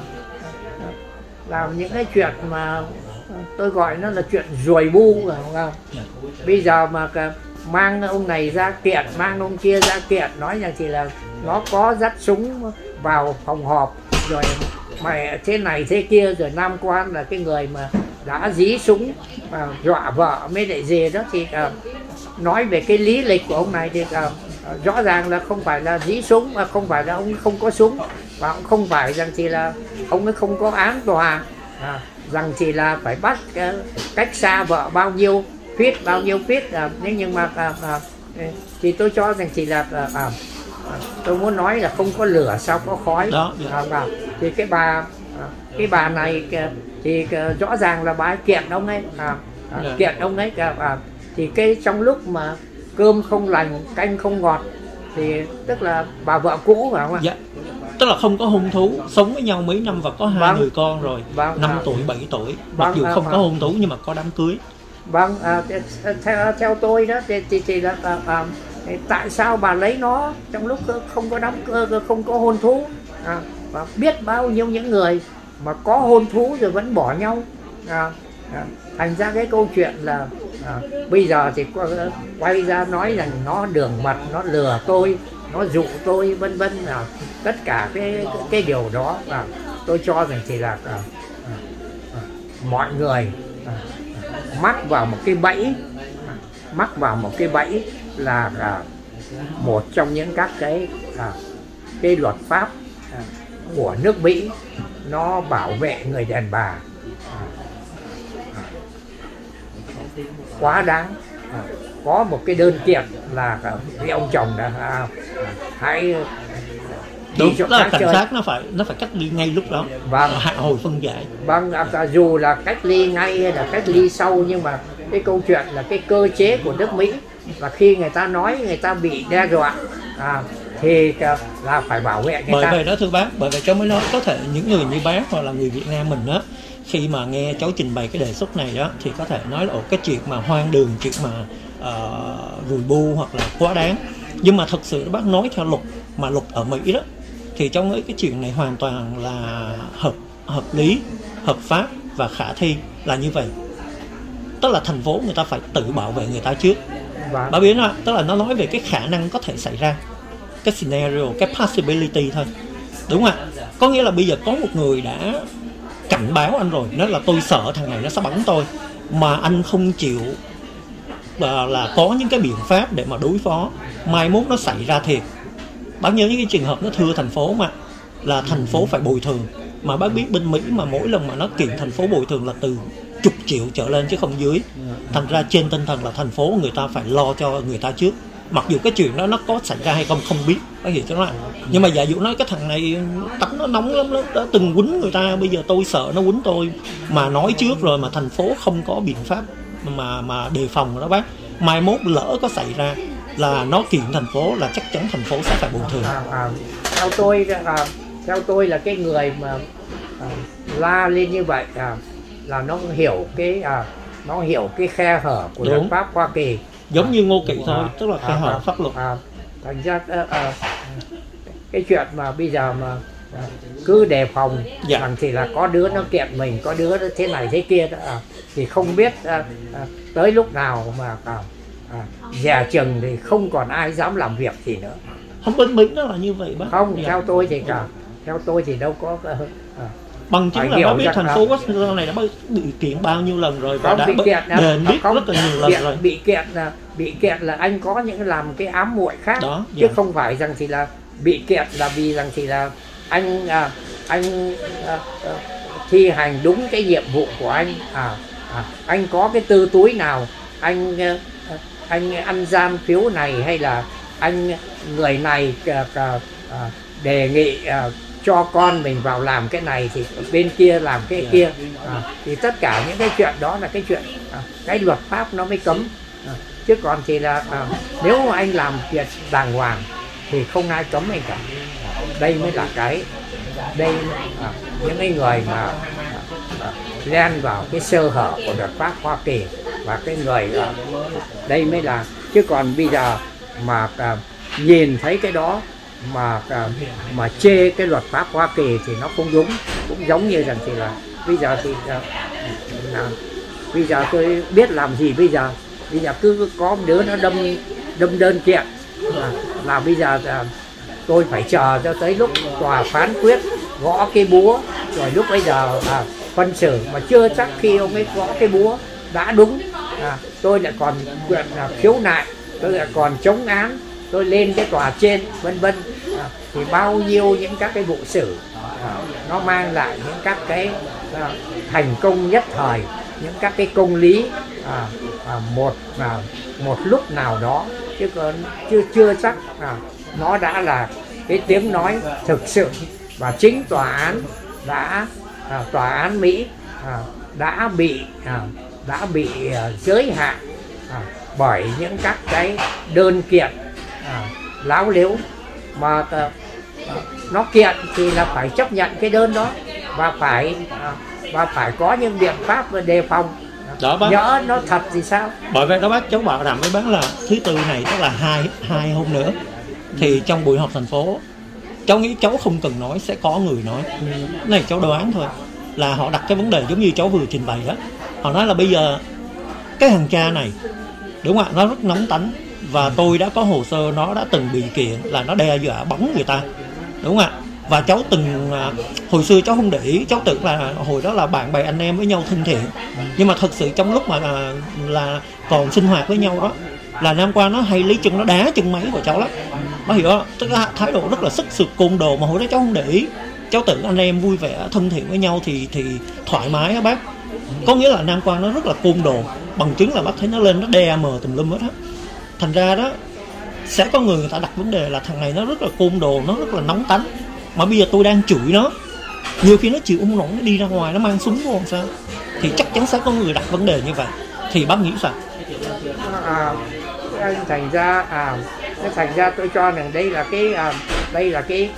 Speaker 1: làm những cái chuyện mà tôi gọi nó là chuyện ruồi bu, không không? Bây giờ mà mang ông này ra kiện, mang ông kia ra kiện, nói rằng thì là nó có dắt súng vào phòng họp rồi mày thế này thế kia, rồi Nam Quang là cái người mà đã dí súng và dọa vợ mới lại gì đó, thì nói về cái lý lịch của ông này thì rõ ràng là không phải là dí súng, mà không phải là ông không có súng, và cũng không phải rằng thì là ông ấy không có án tòa, rằng thì là phải bắt cách xa vợ bao nhiêu feet nhưng mà thì tôi cho rằng thì là tôi muốn nói là không có lửa sao có khói đó. Thì cái bà này thì rõ ràng là bà ấy kiện ông ấy, kiện ông ấy, thì cái trong lúc mà cơm không lành canh không ngọt thì tức là bà vợ cũ phải không ạ?
Speaker 2: Dạ. Tức là không có hôn thú, sống với nhau mấy năm và có 2 người con rồi, 5 tuổi 7 tuổi, mặc dù không có hôn thú nhưng mà có đám cưới.
Speaker 1: Theo tôi đó thì là tại sao bà lấy nó trong lúc không có hôn thú, và biết bao nhiêu những người mà có hôn thú rồi vẫn bỏ nhau. Thành ra cái câu chuyện là bây giờ thì quay ra nói rằng nó đường mật, nó lừa tôi, nó dụ tôi, vân vân, tất cả cái điều đó, và tôi cho rằng thì là mọi người mắc vào một cái bẫy, là một trong những các cái luật pháp của nước Mỹ, nó bảo vệ người đàn bà quá đáng. Có một cái đơn kiện là cái ông chồng đã hãy
Speaker 2: đúng là cảnh sát nó phải cách ly ngay lúc đó, hạ hồi phân giải.
Speaker 1: Dù là cách ly ngay hay là cách ly sau, nhưng mà cái câu chuyện là cái cơ chế của nước Mỹ, và khi người ta nói người ta bị đe dọa thì là phải bảo vệ người ta.
Speaker 2: Bởi vậy đó thưa bác, bởi vậy cháu mới nói có thể những người như bác hoặc là người Việt Nam mình đó, khi mà nghe cháu trình bày cái đề xuất này đó, thì có thể nói là cái chuyện mà hoang đường, chuyện mà rùi bu hoặc là quá đáng. Nhưng mà thật sự bác nói theo luật, mà luật ở Mỹ đó, thì cháu nghĩ cái chuyện này hoàn toàn là hợp lý, hợp pháp và khả thi là như vậy. Tức là thành phố người ta phải tự bảo vệ người ta trước. Bà biết đó, tức là nó nói về cái khả năng có thể xảy ra, cái scenario, cái possibility thôi, đúng không ạ? Có nghĩa là bây giờ có một người đã cảnh báo anh rồi, nói là tôi sợ thằng này nó sẽ bắn tôi, mà anh không chịu là có những cái biện pháp để mà đối phó. Mai mốt nó xảy ra thiệt, bác nhớ những cái trường hợp nó thưa thành phố mà là thành phố phải bồi thường, mà bác biết bên Mỹ mà mỗi lần mà nó kiện thành phố bồi thường là từ chục triệu trở lên chứ không dưới. Thành ra trên tinh thần là thành phố người ta phải lo cho người ta trước, mặc dù cái chuyện đó nó có xảy ra hay không không biết, bác hiểu cho nó. Nhưng mà giả dụ nói cái thằng này tánh nó nóng lắm, nó đã từng quýnh người ta, bây giờ tôi sợ nó quýnh tôi, mà nói trước rồi mà thành phố không có biện pháp mà đề phòng đó bác, mai mốt lỡ có xảy ra là nó kiện thành phố là chắc chắn thành phố sẽ phải bồi thường.
Speaker 1: Theo tôi là cái người mà la lên như vậy là nó hiểu cái khe hở của luật pháp Hoa Kỳ,
Speaker 2: giống như Ngô Kỵ thôi, tức là khe hở pháp luật.
Speaker 1: Thành ra cái chuyện mà bây giờ mà cứ đề phòng rằng thì là có đứa nó kiện mình, có đứa nó thế này thế kia đó, thì không biết tới lúc nào mà dè chừng thì không còn ai dám làm việc gì nữa.
Speaker 2: Không, bên Mỹ nó là như vậy bác.
Speaker 1: Không, theo tôi thì đâu có
Speaker 2: bằng chứng là nó biết thành phố Washington này đã bị kiện bao nhiêu lần rồi và đã đền biết rất là nhiều lần rồi.
Speaker 1: Bị kiện là anh có những làm cái ám muội khác đó, chứ không phải rằng thì là bị kiện là vì rằng thì là anh thi hành đúng cái nhiệm vụ của anh. Anh có cái tư túi nào, anh ăn gian phiếu này, hay là anh người này đề nghị cho con mình vào làm cái này thì bên kia làm cái kia, thì tất cả những cái chuyện đó là cái chuyện cái luật pháp nó mới cấm. Chứ còn thì là nếu mà anh làm việc đàng hoàng thì không ai cấm anh cả. Đây mới là những cái người mà len vào cái sơ hở của luật pháp Hoa Kỳ, và cái người đây mới là, chứ còn bây giờ mà nhìn thấy cái đó mà chê cái luật pháp Hoa Kỳ thì nó không đúng. Cũng giống như rằng thì là bây giờ tôi biết làm gì, bây giờ cứ có đứa nó đâm đơn kiện là bây giờ tôi phải chờ cho tới lúc tòa phán quyết gõ cái búa, rồi lúc bây giờ phân xử mà chưa chắc khi ông ấy gõ cái búa đã đúng, tôi lại còn quyền khiếu nại, tôi lại còn chống án, tôi lên cái tòa trên vân vân, thì bao nhiêu những các cái vụ xử nó mang lại những các cái thành công nhất thời, những các cái công lý một lúc nào đó, chứ còn chưa chắc nó đã là cái tiếng nói thực sự. Và chính tòa án Mỹ đã bị giới hạn bởi những các cái đơn kiện láo liếu, mà nó kiện thì là phải chấp nhận cái đơn đó, và phải có những biện pháp đề phòng đó bác. Nhỡ nó thật thì sao?
Speaker 2: Bởi vậy đó bác, cháu bảo đảm với bác là thứ Tư này, tức là hai hôm nữa thì trong buổi họp thành phố, cháu nghĩ cháu không cần nói, sẽ có người nói. Này cháu đoán thôi, là họ đặt cái vấn đề giống như cháu vừa trình bày đó. Họ nói là bây giờ cái thằng cha này, đúng không ạ, nó rất nóng tánh, và tôi đã có hồ sơ nó đã từng bị kiện là nó đe dọa bắn người ta, đúng không ạ. Và cháu từng hồi xưa cháu không để ý, cháu tưởng là hồi đó là bạn bè anh em với nhau thân thiện, nhưng mà thật sự trong lúc mà là còn sinh hoạt với nhau đó, là năm qua nó hay lấy chân nó đá chân máy của cháu lắm, bác hiểu không? Tức là thái độ rất là sức sượt côn đồ, mà hồi đó cháu không để ý, cháu tưởng anh em vui vẻ thân thiện với nhau thì thoải mái á bác. Có nghĩa là năm qua nó rất là côn đồ, bằng chứng là bác thấy nó lên nó đe mờ tùm lum hết á. Thành ra đó sẽ có người ta đặt vấn đề là thằng này nó rất là côn đồ, nó rất là nóng tánh, mà bây giờ tôi đang chửi nó, nhiều khi nó chịu không nổi, nó đi ra ngoài nó mang súng vô làm sao, thì chắc chắn sẽ có người đặt vấn đề như vậy. Thì bác nghĩ sao?
Speaker 1: Thành ra tôi cho rằng đây là cái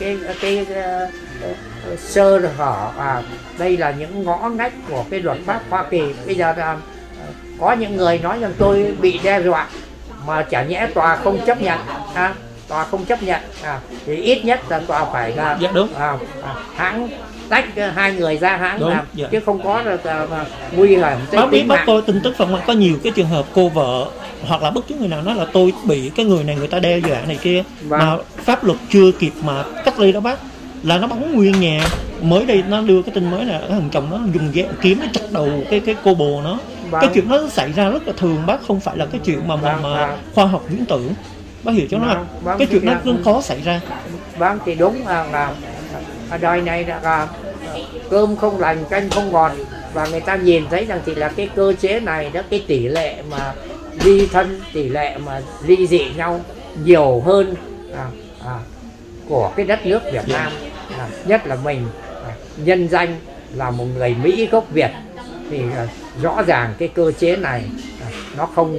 Speaker 1: sơ hở, đây là những ngõ ngách của cái luật pháp Hoa Kỳ. Bây giờ có những người nói rằng tôi bị đe dọa mà chả nhẽ tòa không chấp nhận, tòa không chấp nhận thì ít nhất là tòa phải là hãng tách hai người ra hãng làm, chứ không có nguy hiểm tới tính mạng.
Speaker 2: Bác coi tin tức phần có nhiều cái trường hợp cô vợ hoặc là bất cứ người nào nói là tôi bị cái người này người ta đe dọa này kia, mà pháp luật chưa kịp mà cách ly đó bác, là nó bắn nguyên nhà. Mới đây nó đưa cái tin mới là thằng chồng nó dùng kiếm nó chặt đầu cái cô bồ nó, cái chuyện nó xảy ra rất là thường bác, không phải là cái chuyện mà khoa học viễn tưởng, bác hiểu cho nó cái chuyện nó khó xảy ra.
Speaker 1: Vâng, thì đúng là ở đời này là cơm không lành canh không ngọt, và người ta nhìn thấy rằng thì là cái cơ chế này đó, cái tỷ lệ mà ly thân, tỷ lệ mà ly dị nhau nhiều hơn của cái đất nước Việt Nam, nhất là mình nhân danh là một người Mỹ gốc Việt, thì rõ ràng cái cơ chế này nó không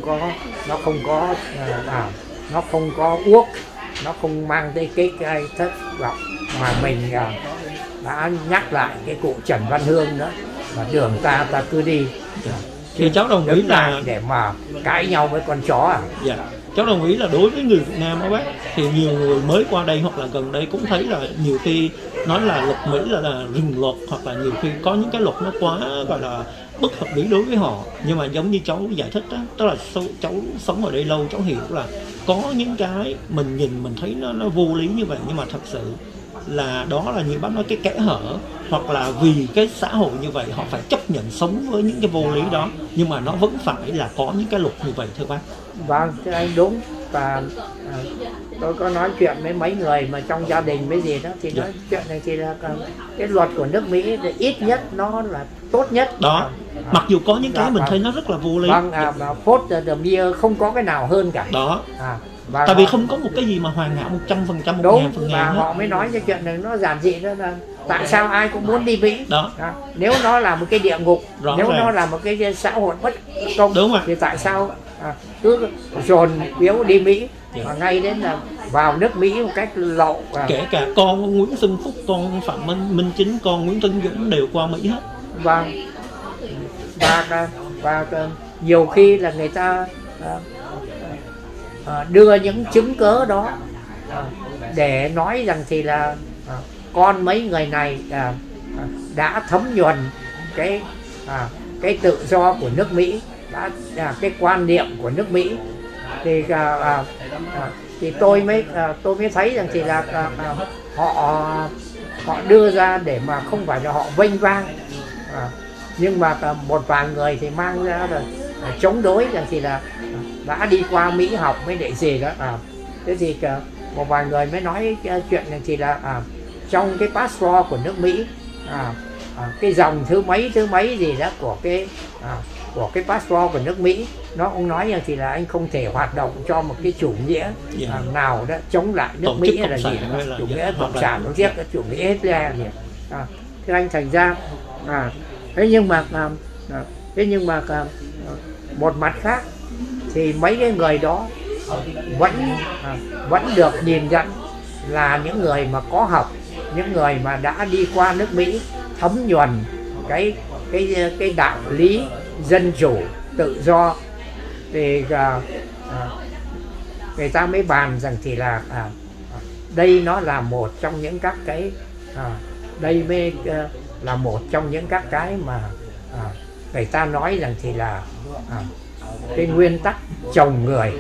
Speaker 1: có uốc, nó không mang tới cái thất vọng mà mình đã nhắc lại cái cụ Trần Văn Hương đó, và đường ta cứ đi.
Speaker 2: Thì cháu đồng ý là
Speaker 1: để mà cãi nhau với con chó
Speaker 2: Dạ, cháu đồng ý là đối với người Việt Nam đó bác, thì nhiều người mới qua đây hoặc là gần đây cũng thấy là nhiều khi nói là luật Mỹ là rừng luật, hoặc là nhiều khi có những cái luật nó quá gọi là bất hợp lý đối với họ. Nhưng mà giống như cháu giải thích đó, tức là cháu sống ở đây lâu, cháu hiểu là có những cái mình nhìn mình thấy nó vô lý như vậy, nhưng mà thật sự là đó là như bác nói cái kẽ hở, hoặc là vì cái xã hội như vậy họ phải chấp nhận sống với những cái vô lý đó, nhưng mà nó vẫn phải là có những cái luật như vậy thưa bác.
Speaker 1: Vâng, thưa anh đúng. Và tôi có nói chuyện với mấy người mà trong gia đình với gì đó, thì nói chuyện này thì là cái luật của nước Mỹ thì ít nhất nó là tốt nhất
Speaker 2: đó. Mặc dù có những cái mình thấy nó rất là vô lý.
Speaker 1: Vâng, Ford the Beer không có cái nào hơn cả
Speaker 2: đó. Tại vì không có một cái gì mà hoàn hảo 100%, 1000%.
Speaker 1: Và họ mới nói cái chuyện này nó giản dị đó là tại sao ai cũng muốn đi Mỹ
Speaker 2: đó.
Speaker 1: Nếu nó là một cái địa ngục, nếu
Speaker 2: ràng.
Speaker 1: nó là một cái xã hội bất công,
Speaker 2: đúng
Speaker 1: thì tại sao cứ dồn phiếu đi Mỹ, và ngay đến là vào nước Mỹ một cách lậu.
Speaker 2: Kể cả con Nguyễn Xuân Phúc, con Phạm Minh Chính, con Nguyễn Tấn Dũng đều qua Mỹ hết.
Speaker 1: Vâng. Và nhiều khi là người ta đưa những chứng cớ đó để nói rằng thì là con mấy người này đã thấm nhuần cái tự do của nước Mỹ, cái quan niệm của nước Mỹ, thì tôi mới thấy rằng thì là họ đưa ra để mà không phải là họ vênh vang, nhưng mà một vài người thì mang ra là chống đối rằng thì là đã đi qua Mỹ học mới để gì đó. Thế thì một vài người mới nói chuyện rằng thì là trong cái passport của nước Mỹ, cái dòng thứ mấy gì đó của cái passport của nước Mỹ, ông nói rằng thì là anh không thể hoạt động cho một cái chủ nghĩa nào đó chống lại nước Mỹ là gì đó, chủ nghĩa cộng sản, nó giết cái chủ nghĩa Hitler gì. Thế anh thành ra thế nhưng mà một mặt khác thì mấy cái người đó vẫn được nhìn nhận là những người mà có học, những người mà đã đi qua nước Mỹ thấm nhuần cái đạo lý dân chủ tự do, thì người ta mới bàn rằng thì là đây nó là một trong những các cái đây mới là một trong những các cái mà người ta nói rằng thì là cái nguyên tắc trồng người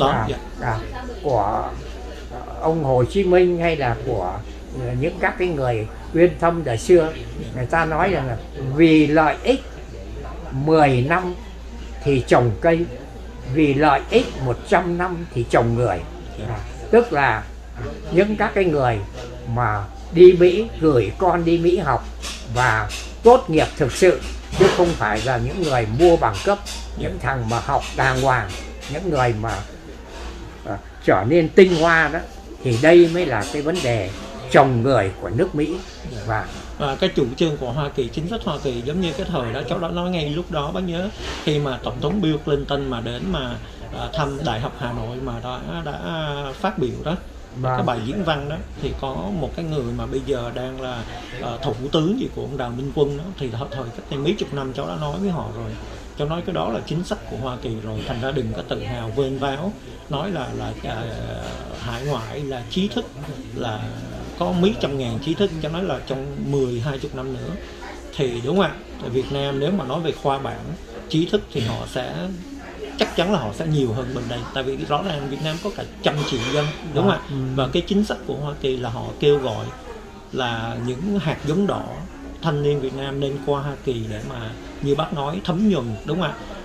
Speaker 1: của ông Hồ Chí Minh, hay là của những các cái người uyên thâm đời xưa. Người ta nói rằng là vì lợi ích 10 năm thì trồng cây, vì lợi ích 100 năm thì trồng người. Tức là những các cái người mà đi Mỹ, gửi con đi Mỹ học và tốt nghiệp thực sự, chứ không phải là những người mua bằng cấp, những thằng mà học đàng hoàng, những người mà trở nên tinh hoa đó, thì đây mới là cái vấn đề trồng người của nước Mỹ. Và
Speaker 2: cái chủ trương của Hoa Kỳ, chính sách Hoa Kỳ, giống như cái thời đó cháu đã nói ngay lúc đó, bác nhớ khi mà Tổng thống Bill Clinton mà đến mà thăm Đại học Hà Nội mà đã phát biểu đó, cái bài diễn văn đó, thì có một cái người mà bây giờ đang là thủ tướng gì của ông Đào Minh Quân đó, thì thời cách đây mấy chục năm cháu đã nói với họ rồi, cháu nói cái đó là chính sách của Hoa Kỳ rồi, thành ra đừng có tự hào vênh váo nói là hải ngoại là trí thức, là có mấy trăm ngàn trí thức, cho nói là trong 10-20 năm nữa thì đúng không ạ? Tại Việt Nam nếu mà nói về khoa bảng trí thức thì họ sẽ chắc chắn là họ sẽ nhiều hơn bên đây, tại vì rõ ràng Việt Nam có cả 100 triệu dân, đúng không ạ? Và cái chính sách của Hoa Kỳ là họ kêu gọi là những hạt giống đỏ thanh niên Việt Nam nên qua Hoa Kỳ để mà như bác nói thấm nhuần, đúng không ạ?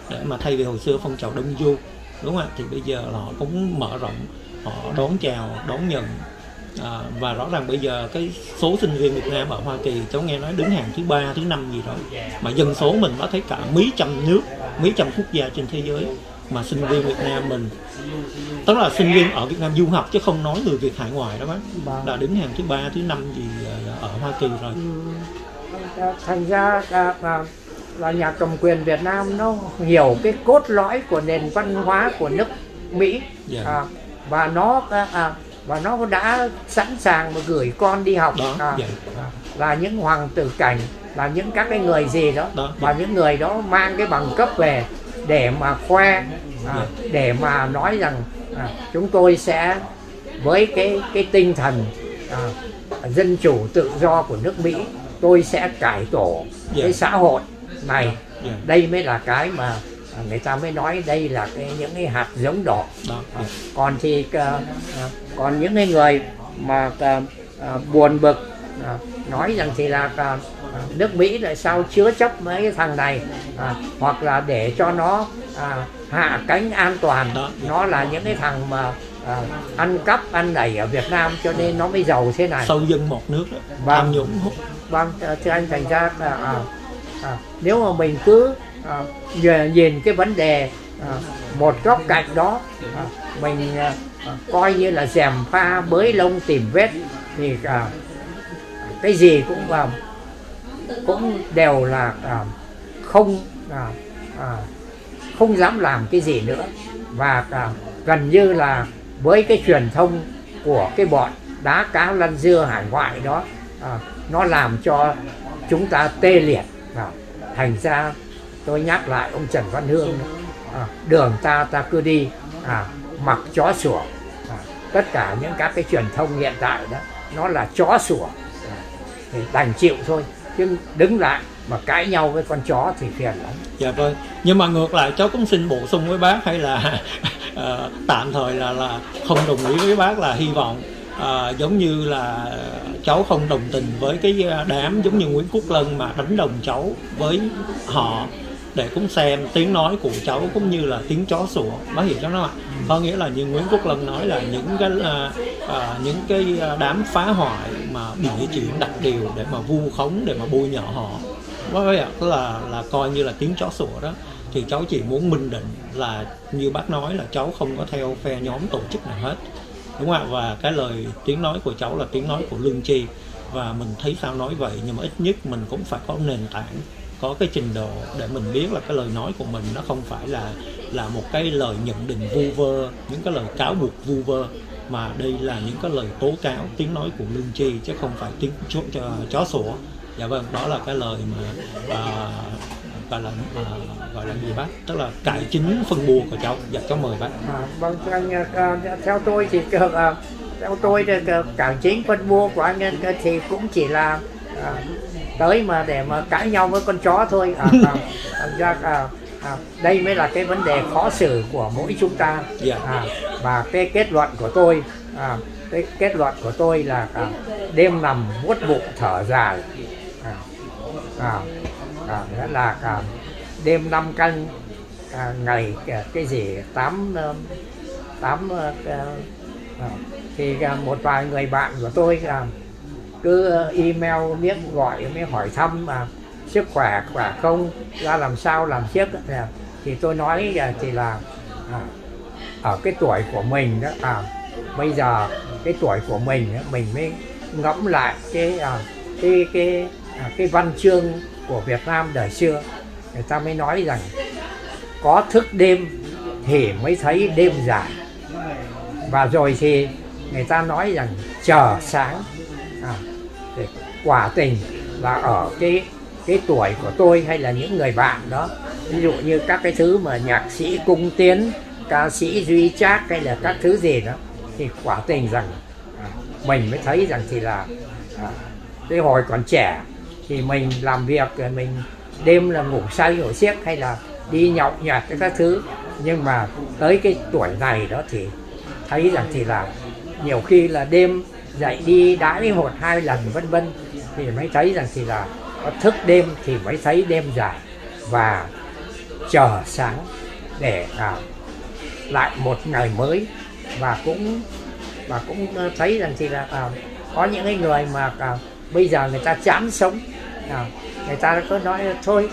Speaker 2: để mà thay vì hồi xưa phong trào đông du, đúng không ạ, thì bây giờ họ cũng mở rộng, họ đón chào, đón nhận. Và rõ ràng bây giờ cái số sinh viên Việt Nam ở Hoa Kỳ cháu nghe nói đứng hàng thứ 3, thứ 5 gì đó, mà dân số mình có thấy cả mấy trăm nước, mấy trăm quốc gia trên thế giới, mà sinh viên Việt Nam mình, tức là sinh viên ở Việt Nam du học chứ không nói người Việt hải ngoại đó bác, đã đứng hàng thứ 3, thứ 5 gì ở Hoa Kỳ rồi.
Speaker 1: Thành ra là nhà cầm quyền Việt Nam nó hiểu cái cốt lõi của nền văn hóa của nước Mỹ, và nó đã sẵn sàng mà gửi con đi học đó, là những hoàng tử cảnh, là những các cái người gì đó, và những người đó mang cái bằng cấp về để mà khoe, để mà nói rằng chúng tôi sẽ với cái tinh thần dân chủ tự do của nước Mỹ, tôi sẽ cải tổ cái xã hội này. Đây mới là cái mà người ta mới nói đây là những cái hạt giống đỏ. Còn thì còn những cái người mà buồn bực nói rằng thì là nước Mỹ tại sao chứa chấp mấy cái thằng này, hoặc là để cho nó hạ cánh an toàn, nó là những cái thằng mà ăn cắp ăn đẩy ở Việt Nam cho nên nó mới giàu thế này.
Speaker 2: Sâu dân một nước đó, tham nhũng.
Speaker 1: Vâng, thưa anh, thành ra nếu mà mình cứ nhìn cái vấn đề một góc cạnh đó, mình coi như là gièm pha bới lông tìm vết, thì cái gì cũng đều là không dám làm cái gì nữa. Và gần như là với cái truyền thông của cái bọn đá cá lăn dưa hải ngoại đó, nó làm cho chúng ta tê liệt. Thành ra tôi nhắc lại ông Trần Văn Hương, đường ta cứ đi, mặc chó sủa. Tất cả những các cái truyền thông hiện tại đó nó là chó sủa, thì đành chịu thôi, chứ đứng lại mà cãi nhau với con chó thì phiền lắm.
Speaker 2: Dạ vâng, nhưng mà ngược lại cháu cũng xin bổ sung với bác, hay là tạm thời là không đồng ý với bác, là hy vọng giống như là cháu không đồng tình với cái đám giống như Nguyễn Quốc Lân mà đánh đồng cháu với họ, để cũng xem tiếng nói của cháu cũng như là tiếng chó sủa. Bác hiểu cháu không ạ? Có nghĩa là như Nguyễn Quốc Lân nói là những cái đám phá hoại mà bịa chuyện đặt điều để mà vu khống, để mà bôi nhọ họ, tức là coi như là tiếng chó sủa đó. Thì cháu chỉ muốn minh định là như bác nói là cháu không có theo phe nhóm tổ chức nào hết, đúng không ạ? Và cái lời tiếng nói của cháu là tiếng nói của lương tri, và mình thấy sao nói vậy, nhưng mà ít nhất mình cũng phải có nền tảng, có cái trình độ để mình biết là cái lời nói của mình nó không phải là một cái lời nhận định vu vơ, những cái lời cáo buộc vu vơ, mà đây là những cái lời tố cáo, tiếng nói của lương tri, chứ không phải tiếng chó sủa. Dạ vâng, đó là cái lời mà gọi là gì bác, tức là cải chính phân bua của cháu. Dạ cháu mời bác.
Speaker 1: Vâng, anh, theo tôi thì cải chính phân bua của anh thì cũng chỉ là tới mà để mà cãi nhau với con chó thôi. Đây mới là cái vấn đề khó xử của mỗi chúng ta. Và cái kết luận của tôi là đêm nằm vuốt bụng thở dài, nghĩa là đêm 5 canh, ngày cái gì 8 thì một vài người bạn của tôi cứ email miếng gọi mới hỏi thăm sức khỏe không, ra làm sao làm chiếc. Thì tôi nói thì là ở cái tuổi của mình đó, bây giờ cái tuổi của mình mới ngẫm lại cái văn chương của Việt Nam đời xưa. Người ta mới nói rằng có thức đêm thì mới thấy đêm dài, và rồi thì người ta nói rằng chờ sáng. Thì quả tình là ở cái tuổi của tôi hay là những người bạn đó, ví dụ như các cái thứ mà nhạc sĩ Cung Tiến, ca sĩ Duy Trác hay là các thứ gì đó, thì quả tình rằng mình mới thấy rằng thì là cái hồi còn trẻ thì mình làm việc, mình đêm là ngủ say ngủ xiếc hay là đi nhậu nhẹt các thứ, nhưng mà tới cái tuổi này đó thì thấy rằng thì là nhiều khi là đêm dậy đi đãi 1-2 lần vân vân, thì mới thấy rằng thì là có thức đêm thì mới thấy đêm dài. Và chờ sáng để lại một ngày mới. Và cũng thấy rằng thì là có những cái người mà bây giờ người ta chán sống, người ta có nói thôi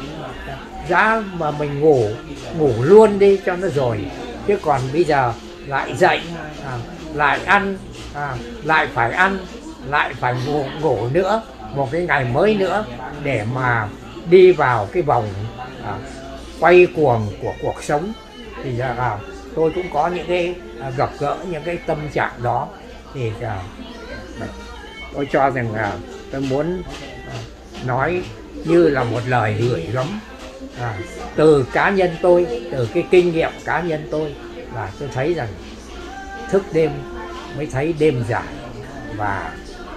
Speaker 1: giá mà mình ngủ luôn đi cho nó rồi, chứ còn bây giờ lại dậy, lại ăn, lại phải ăn, lại phải ngủ nữa một cái ngày mới nữa để mà đi vào cái vòng quay cuồng của cuộc sống. Thì tôi cũng có những cái gặp gỡ những cái tâm trạng đó, thì tôi cho rằng tôi muốn nói như là một lời gửi gắm từ cá nhân tôi, từ cái kinh nghiệm cá nhân tôi, là tôi thấy rằng thức đêm mới thấy đêm dài, và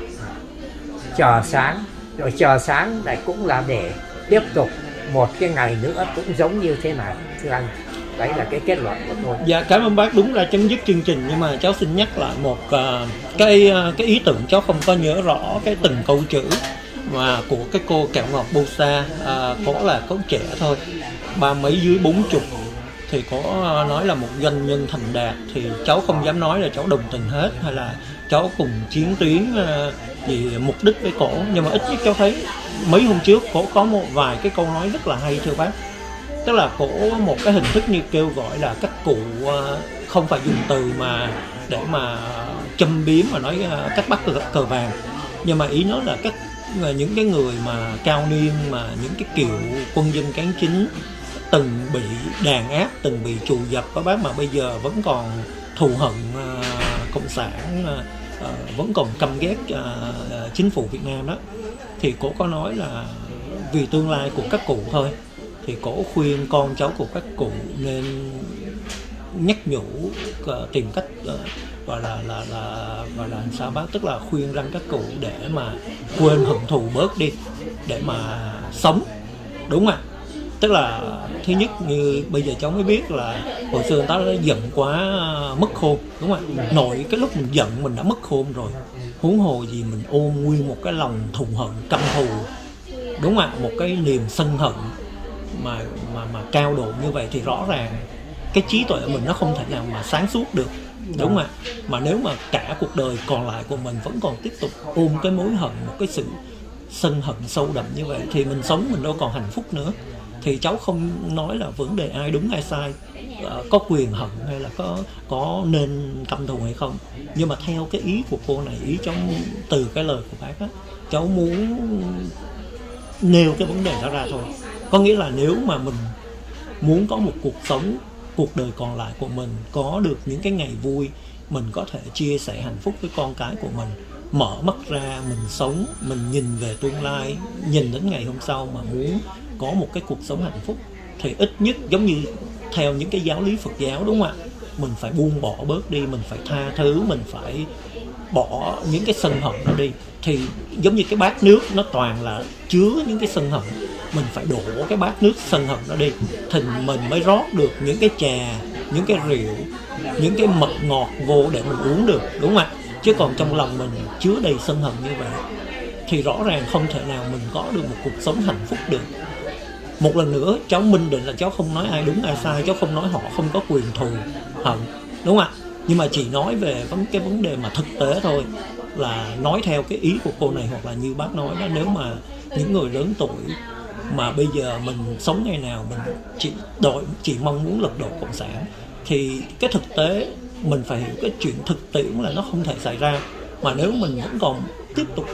Speaker 1: chờ sáng, rồi chờ sáng lại cũng là để tiếp tục một cái ngày nữa cũng giống như thế này, thưa anh. Đấy là cái kết luận của tôi.
Speaker 2: Dạ, cảm ơn bác. Đúng là chấm dứt chương trình, nhưng mà cháu xin nhắc lại một cái ý tưởng. Cháu không có nhớ rõ cái từng câu chữ mà của cái cô Kẹo Ngọt Bosa. Có là có trẻ thôi, 30 mấy dưới 40, thì có nói là một doanh nhân thành đạt. Thì cháu không dám nói là cháu đồng tình hết, hay là cháu cùng chiến tuyến vì mục đích với cổ, nhưng mà ít nhất cháu thấy mấy hôm trước cổ có một vài cái câu nói rất là hay, thưa bác. Tức là cổ một cái hình thức như kêu gọi là các cụ không phải dùng từ mà để mà châm biếm mà nói các bác cờ vàng, nhưng mà ý nói là những cái người mà cao niên, mà những cái kiểu quân dân cán chính từng bị đàn áp, từng bị trù dập các bác, mà bây giờ vẫn còn thù hận cộng sản, vẫn còn căm ghét chính phủ Việt Nam đó. Thì cổ có nói là vì tương lai của các cụ thôi, thì cổ khuyên con cháu của các cụ nên nhắc nhủ, tìm cách gọi là làm sao bác, tức là khuyên răng các cụ để mà quên hận thù bớt đi, để mà sống, đúng không ạ? Tức là thứ nhất, như bây giờ cháu mới biết là hồi xưa người ta đã giận quá mất khôn, đúng không ạ? Nội cái lúc mình giận mình đã mất khôn rồi, huống hồ gì mình ôm nguyên một cái lòng thù hận căm thù, đúng không ạ? Một cái niềm sân hận mà cao độ như vậy, thì rõ ràng cái trí tuệ mình nó không thể nào mà sáng suốt được, đúng không ạ? Mà nếu mà cả cuộc đời còn lại của mình vẫn còn tiếp tục ôm cái mối hận, một cái sự sân hận sâu đậm như vậy, thì mình sống mình đâu còn hạnh phúc nữa. Thì cháu không nói là vấn đề ai đúng ai sai, có quyền hận hay là có nên căm thù hay không, nhưng mà theo cái ý của cô này, ý cháu từ cái lời của bác á, cháu muốn nêu cái vấn đề đó ra thôi. Có nghĩa là nếu mà mình muốn có một cuộc sống, cuộc đời còn lại của mình có được những cái ngày vui, mình có thể chia sẻ hạnh phúc với con cái của mình, mở mắt ra mình sống, mình nhìn về tương lai, nhìn đến ngày hôm sau mà muốn có một cái cuộc sống hạnh phúc, thì ít nhất giống như theo những cái giáo lý Phật giáo, đúng không ạ? Mình phải buông bỏ bớt đi, mình phải tha thứ, mình phải bỏ những cái sân hận đó đi. Thì giống như cái bát nước nó toàn là chứa những cái sân hận, mình phải đổ cái bát nước sân hận đó đi, thì mình mới rót được những cái trà, những cái rượu, những cái mật ngọt vô để mình uống được, đúng không ạ? Chứ còn trong lòng mình chứa đầy sân hận như vậy thì rõ ràng không thể nào mình có được một cuộc sống hạnh phúc được. Một lần nữa cháu minh định là cháu không nói ai đúng ai sai, cháu không nói họ không có quyền thù hận, đúng không ạ? Nhưng mà chỉ nói về cái vấn đề mà thực tế thôi, là nói theo cái ý của cô này, hoặc là như bác nói đó, nếu mà những người lớn tuổi mà bây giờ mình sống ngày nào mình chỉ mong muốn lật đổ cộng sản, thì cái thực tế mình phải hiểu cái chuyện thực tiễn là nó không thể xảy ra. Mà nếu mình vẫn còn tiếp tục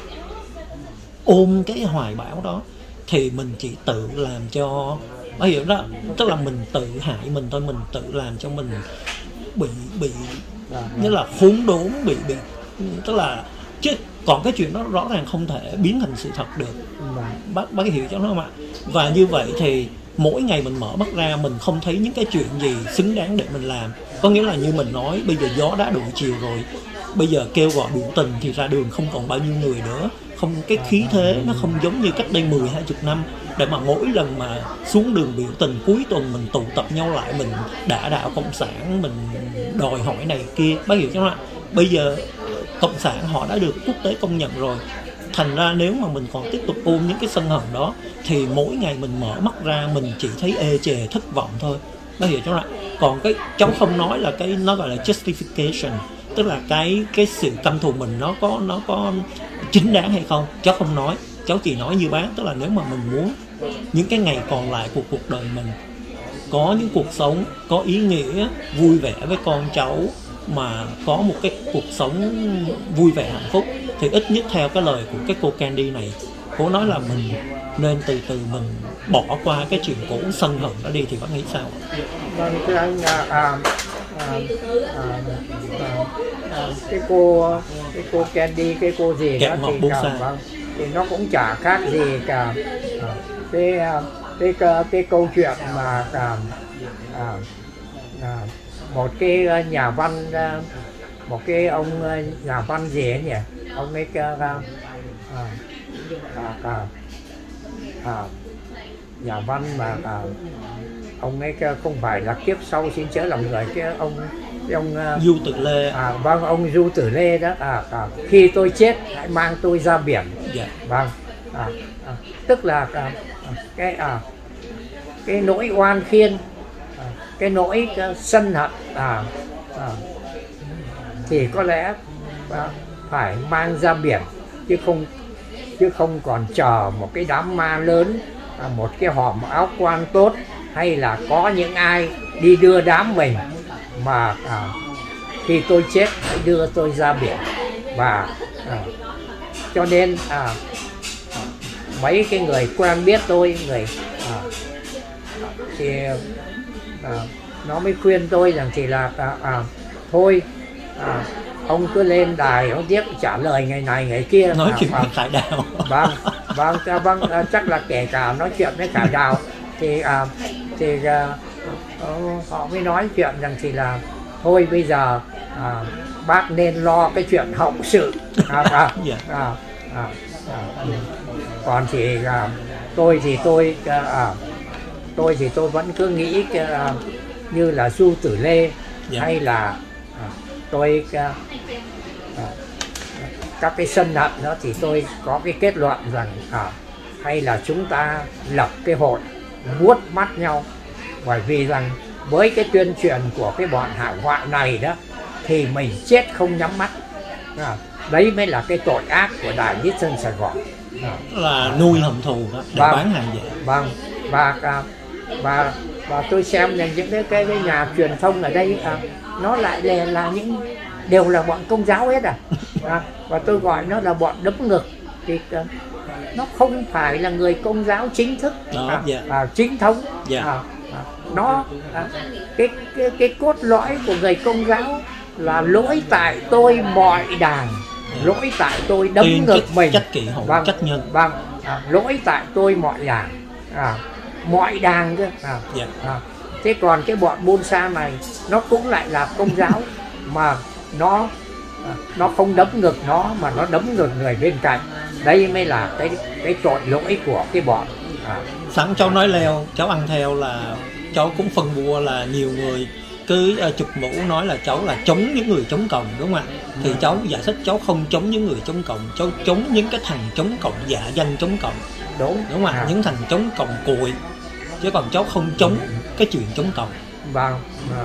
Speaker 2: ôm cái hoài bão đó thì mình chỉ tự làm cho, bác hiểu đó, tức là mình tự hại mình thôi, mình tự làm cho mình bị như là khốn đốn, bị tức là, chứ còn cái chuyện đó rõ ràng không thể biến thành sự thật được. Bác hiểu cho nó không ạ? Và như vậy thì mỗi ngày mình mở mắt ra mình không thấy những cái chuyện gì xứng đáng để mình làm. Có nghĩa là như mình nói, bây giờ gió đã đổ chiều rồi, bây giờ kêu gọi biểu tình thì ra đường không còn bao nhiêu người nữa, không, cái khí thế nó không giống như cách đây 10-20 năm, để mà mỗi lần mà xuống đường biểu tình cuối tuần mình tụ tập nhau lại, mình đả đạo cộng sản, mình đòi hỏi này kia. Bác hiểu chứ không ạ? Bây giờ cộng sản họ đã được quốc tế công nhận rồi, thành ra nếu mà mình còn tiếp tục ôm những cái sân hận đó thì mỗi ngày mình mở mắt ra mình chỉ thấy ê chề thất vọng thôi, nó hiểu cháu ạ. Còn cái cháu không nói là cái nó gọi là justification, tức là cái sự căm thù mình nó có chính đáng hay không, cháu không nói, cháu chỉ nói như bác, tức là nếu mà mình muốn những cái ngày còn lại của cuộc đời mình có những cuộc sống có ý nghĩa, vui vẻ với con cháu, mà có một cái cuộc sống vui vẻ hạnh phúc, thì ít nhất theo cái lời của cái cô Candy này, cô nói là mình nên từ từ mình bỏ qua cái chuyện cũ sân hận đó đi, thì bác nghĩ sao?
Speaker 1: Vâng, thưa anh, cái cô Candy, cái cô gì đó thì nó cũng chả khác gì cả cái câu chuyện mà một cái nhà văn, một cái ông nhà văn gì ấy nhỉ, ông ấy nhà văn mà ông ấy không phải là kiếp sau xin chớ lòng người, cái ông
Speaker 2: Du Tử Lê.
Speaker 1: Vâng, ông Du Tử Lê đó. Khi tôi chết hãy mang tôi ra biển. Vâng, tức là cái nỗi oan khiên, cái nỗi sân hận thì có lẽ phải mang ra biển, chứ không còn chờ một cái đám ma lớn, một cái hòm áo quan tốt, hay là có những ai đi đưa đám mình, mà khi tôi chết hãy đưa tôi ra biển. Và cho nên mấy cái người quen biết tôi, thì nó mới khuyên tôi rằng thì là thôi, ông cứ lên đài ông tiếp trả lời ngày này ngày kia,
Speaker 2: nói chuyện với Khải Đào.
Speaker 1: Vâng, chắc là kể cả nói chuyện với Khải Đào thì họ mới nói chuyện rằng thì là thôi bây giờ bác nên lo cái chuyện hậu sự. Còn thì tôi vẫn cứ nghĩ như là Du Tử Lê, hay là tôi các cái sân hận đó, thì tôi có cái kết luận rằng hay là chúng ta lập cái hội vuốt mắt nhau, bởi vì rằng với cái tuyên truyền của cái bọn hải ngoại này đó thì mình chết không nhắm mắt. Đấy mới là cái tội ác của Đài Nhất Dân Sài Gòn,
Speaker 2: là nuôi hận thù đó để bán hàng giả.
Speaker 1: Vâng, và tôi xem là những cái nhà truyền thông ở đây nó lại là đều là bọn Công giáo hết và tôi gọi nó là bọn đấm ngực, thì nó không phải là người Công giáo chính thức, chính thống. Nó cái cốt lõi của người Công giáo là lỗi tại tôi mọi đàn, lỗi tại tôi đấm ngực mình,
Speaker 2: trách kỷ hậu, trách nhân.
Speaker 1: Vâng, lỗi tại tôi mọi đàn, mọi đàn cơ. Thế còn cái bọn Bôn Sa này nó cũng lại là Công giáo, mà nó không đấm ngực nó, mà nó đấm ngực người bên cạnh. Đây mới là cái tội lỗi của cái bọn.
Speaker 2: Sẵn cháu nói leo, cháu ăn theo là cháu cũng phân bua là nhiều người cứ chụp mũ nói là cháu là chống những người chống cộng, đúng không ạ? Thì cháu giải thích cháu không chống những người chống cộng, cháu chống những cái thằng chống cộng giả danh chống cộng. Đúng không ạ? Những thằng chống cộng cùi, chứ còn cháu không chống cái chuyện chống cộng.
Speaker 1: Vâng,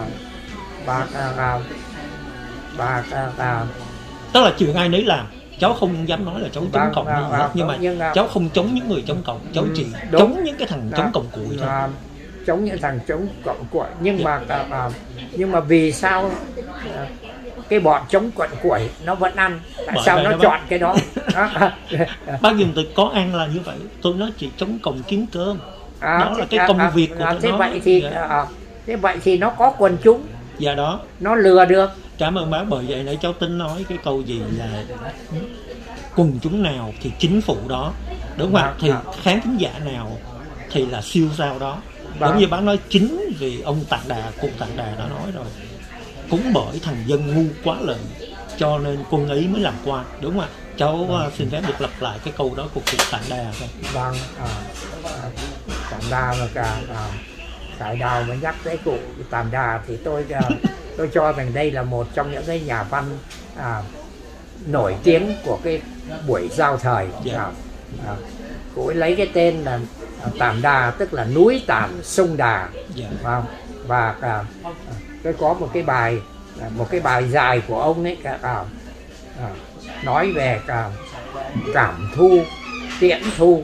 Speaker 2: tức là chuyện ai nấy làm, cháu không dám nói là cháu chống cộng gì hết, nhưng mà cháu không chống những người chống cộng, cháu chỉ chống những cái thằng chống cộng cùi thôi.
Speaker 1: Chống những thằng chống cộng cùi, nhưng mà vì sao cái bọn chống cộng cùi nó vẫn ăn, tại sao nó chọn cái đó?
Speaker 2: Bác dùng từ có ăn là như vậy, tôi nói chỉ chống cộng kiếm cơm, đó là cái công việc của
Speaker 1: thế nó. Thế vậy thì nó có quần chúng,
Speaker 2: dạ đó,
Speaker 1: nó lừa được.
Speaker 2: Cảm ơn bác. Bởi vậy nãy cháu tính nói cái câu gì là quần chúng nào thì chính phủ đó, đúng không ạ? Thì khán thính giả nào thì là siêu sao đó. Giống như bác nói, chính vì ông Tạng Đà, cụ Tạng Đà đã nói rồi, cũng bởi thằng dân ngu quá lời cho nên quân ấy mới làm quan, đúng không ạ? Cháu xin phép được lặp lại cái câu đó của cụ Tạng Đà thôi.
Speaker 1: Vâng, Tạng Đà mà cả Khải Đào mới nhắc tới cụ Tạng Đà thì tôi cho rằng đây là một trong những cái nhà văn nổi tiếng của buổi giao thời. Cụ ấy lấy cái tên là Tản Đà, tức là núi Tản sông Đà. Và tôi có một cái bài dài của ông ấy nói về cảm thu, tiễn thu.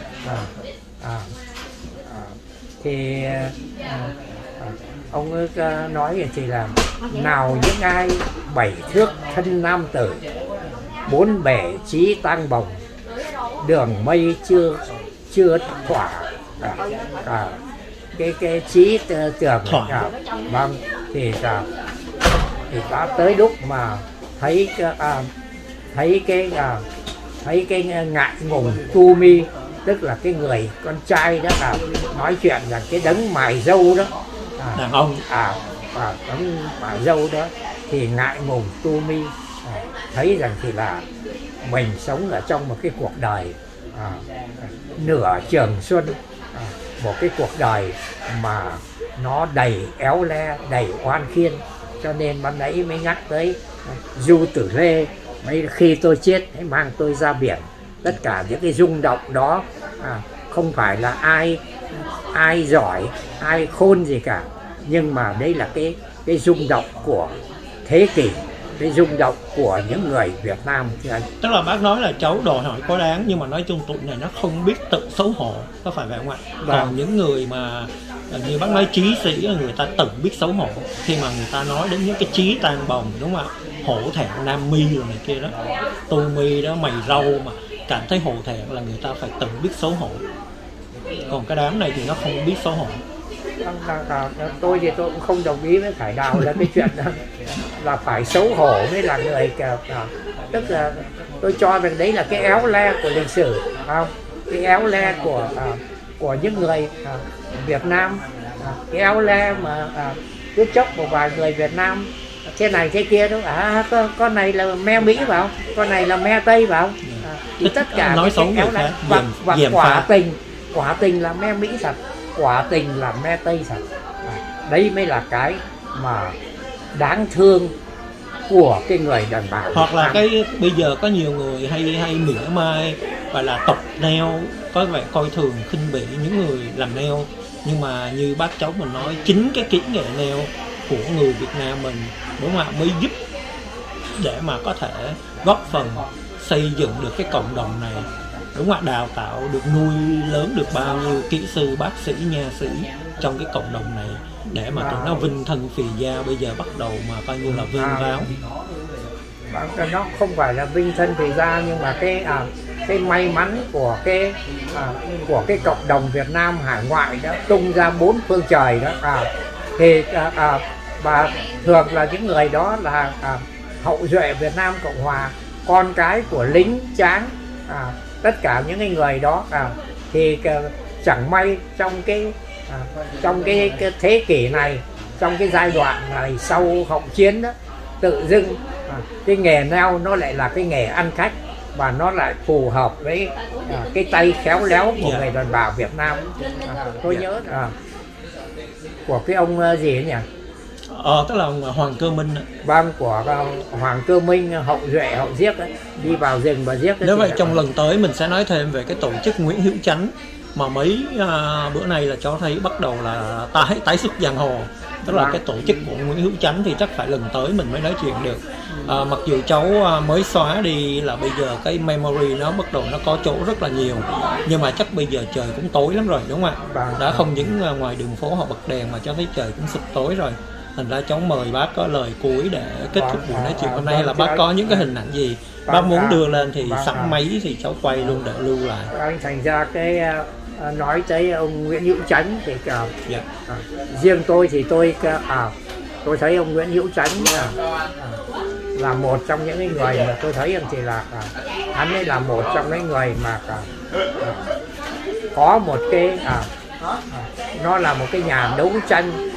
Speaker 1: Thì ông ấy nói thì là nào những ai 7 thước thân nam tử, 4 bể trí tang bồng, đường mây chưa thỏa cái trí tưởng. Vâng, thì đã tới lúc mà thấy cái ngại ngùng tu mi, tức là cái người con trai đó là nói chuyện rằng cái đấng mài râu đó,
Speaker 2: đàn ông
Speaker 1: đấng mài râu đó thì ngại ngùng tu mi, thấy rằng thì là mình sống ở trong một cái cuộc đời nửa trường xuân, một cái cuộc đời mà nó đầy éo le, đầy oan khiên, cho nên ban nãy mới nhắc tới Du Tử Lê, mấy khi tôi chết hãy mang tôi ra biển. Tất cả những cái rung động đó không phải là ai giỏi, ai khôn gì cả, nhưng mà đây là cái rung động của thế kỷ, cái rung động của những người Việt Nam.
Speaker 2: Tức là bác nói là cháu đòi hỏi quá đáng, nhưng mà nói chung tụi này nó không biết tự xấu hổ, có phải vậy không ạ? Còn những người mà như bác nói trí sĩ, người ta tự biết xấu hổ, khi mà người ta nói đến những cái trí tang bồng, đúng không ạ? Hổ thẹn nam mi rồi này kia đó, tu mi đó, mày râu mà cảm thấy hổ thẹn là người ta phải tự biết xấu hổ. Còn cái đám này thì nó không biết xấu hổ.
Speaker 1: Tôi thì tôi cũng không đồng ý với Khải Đào là cái chuyện là phải xấu hổ mới là người. Tức là tôi cho rằng đấy là cái éo le của lịch sử, không? Cái éo le của những người Việt Nam, cái éo le mà cứ chốc một vài người Việt Nam thế này thế kia đó, con này là me Mỹ vào, con này là me Tây vào, thì tất cả
Speaker 2: nói xấu người khác,
Speaker 1: và quả tình là me Mỹ thật, quả tình là me Tây thật. Đấy mới là cái mà đáng thương của cái người đàn bà.
Speaker 2: Hoặc là cái bây giờ có nhiều người hay mỉa mai và là tộc neo, có vẻ coi thường khinh bỉ những người làm neo, nhưng mà như bác cháu mình nói, chính cái kỹ nghệ neo của người Việt Nam mình, đúng không ạ, mới giúp để mà có thể góp phần xây dựng được cái cộng đồng này, đúng không ạ, đào tạo được, nuôi lớn được bao nhiêu kỹ sư, bác sĩ, nha sĩ trong cái cộng đồng này, để mà tụi nó vinh thân phì gia bây giờ bắt đầu mà coi như là vinh váo.
Speaker 1: Nó không phải là vinh thân phì gia, nhưng mà cái may mắn của cái cộng đồng Việt Nam hải ngoại đã tung ra 4 phương trời đó, thì và thường là những người đó là hậu duệ Việt Nam Cộng Hòa, con cái của lính tráng, tất cả những cái người đó thì chẳng may trong cái thế kỷ này, trong cái giai đoạn này sau hậu chiến đó, tự dưng cái nghề neo nó lại là cái nghề ăn khách, và nó lại phù hợp với cái tay khéo léo của người đàn bà Việt Nam. Tôi nhớ của cái ông gì ấy nhỉ?
Speaker 2: Tức là Hoàng Cơ Minh.
Speaker 1: Vâng, của Hoàng Cơ Minh, hậu duệ hậu Diếc ấy, đi vào rừng và giết.
Speaker 2: Nếu vậy trong lần tới mình sẽ nói thêm về cái tổ chức Nguyễn Hữu Chánh, mà mấy bữa nay là cho thấy bắt đầu là tái xuất giang hồ. Tức là cái tổ chức của Nguyễn Hữu Chánh thì chắc phải lần tới mình mới nói chuyện được. Mặc dù cháu mới xóa đi, là bây giờ cái memory nó bắt đầu nó có chỗ rất là nhiều, nhưng mà chắc bây giờ trời cũng tối lắm rồi, đúng không ạ? Đã không những ngoài đường phố họ bật đèn mà cho thấy trời cũng sụp tối rồi. Thành ra cháu mời bác có lời cuối để kết thúc buổi nói chuyện hôm nay, là bác có những cái hình ảnh gì bác muốn đưa lên thì sẵn máy thì cháu quay luôn để lưu lại.
Speaker 1: Thành ra cái nói tới ông Nguyễn Hữu Chánh thì riêng tôi thì tôi thấy ông Nguyễn Hữu Chánh là một trong những người mà tôi thấy thì là hắn ấy là một trong những người mà có một cái nó là một cái nhà đấu tranh,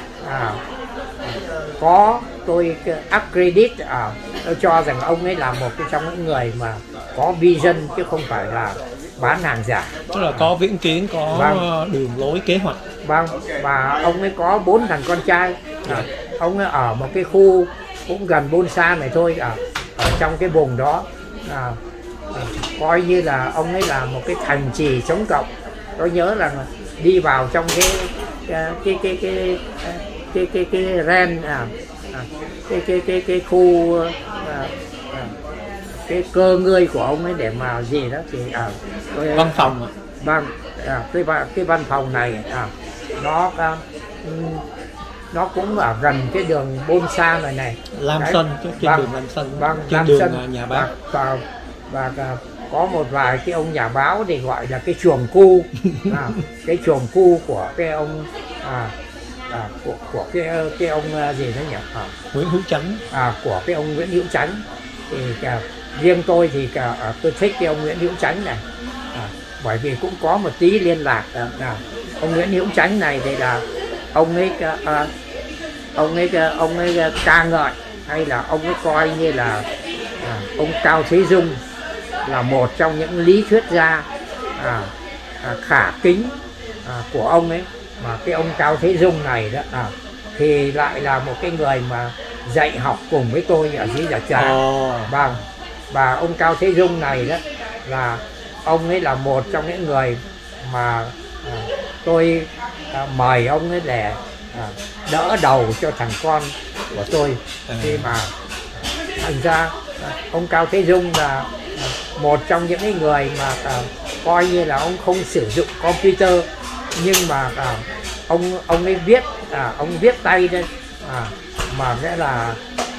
Speaker 1: tôi accredit, tôi cho rằng ông ấy là một trong những người mà có vision chứ không phải là bán hàng giả.
Speaker 2: Tức là có viễn kiến, có đường lối kế hoạch.
Speaker 1: Vâng, và ông ấy có 4 thằng con trai. Ông ấy ở một cái khu cũng gần Bôn Sa này thôi, ở trong cái vùng đó coi như là ông ấy là một cái thành trì chống cộng. Tôi nhớ là đi vào trong cái ren cái khu cái cơ ngơi của ông ấy để mà gì đó thì
Speaker 2: văn phòng
Speaker 1: vâng, cái văn phòng này nó cũng ở gần cái đường Bonsa này
Speaker 2: Lam Sơn, trên
Speaker 1: vâng,
Speaker 2: đường Lam Sơn,
Speaker 1: vâng,
Speaker 2: trên
Speaker 1: Lam
Speaker 2: đường
Speaker 1: Sơn,
Speaker 2: nhà báo
Speaker 1: và có một vài cái ông nhà báo thì gọi là cái chuồng cu cái chuồng cu của cái ông của cái ông gì đó nhỉ,
Speaker 2: Nguyễn Hữu Chánh,
Speaker 1: của cái ông Nguyễn Hữu Chánh. Thì riêng tôi thì tôi thích cái ông Nguyễn Hữu Chánh này, bởi vì cũng có một tí liên lạc. Ông Nguyễn Hữu Chánh này thì là ông ấy ca ngợi, hay là ông ấy coi như là ông Cao Thế Dung là một trong những lý thuyết gia khả kính của ông ấy. Mà cái ông Cao Thế Dung này đó thì lại là một cái người mà dạy học cùng với tôi ở dưới Rạch Giá. Vâng, và ông Cao Thế Dung này đó là ông ấy là một trong những người mà tôi mời ông ấy để đỡ đầu cho thằng con của tôi. Khi mà thành ra ông Cao Thế Dung là một trong những cái người mà coi như là ông không sử dụng computer, nhưng mà ông ấy viết, ông viết tay đây, mà nghĩa là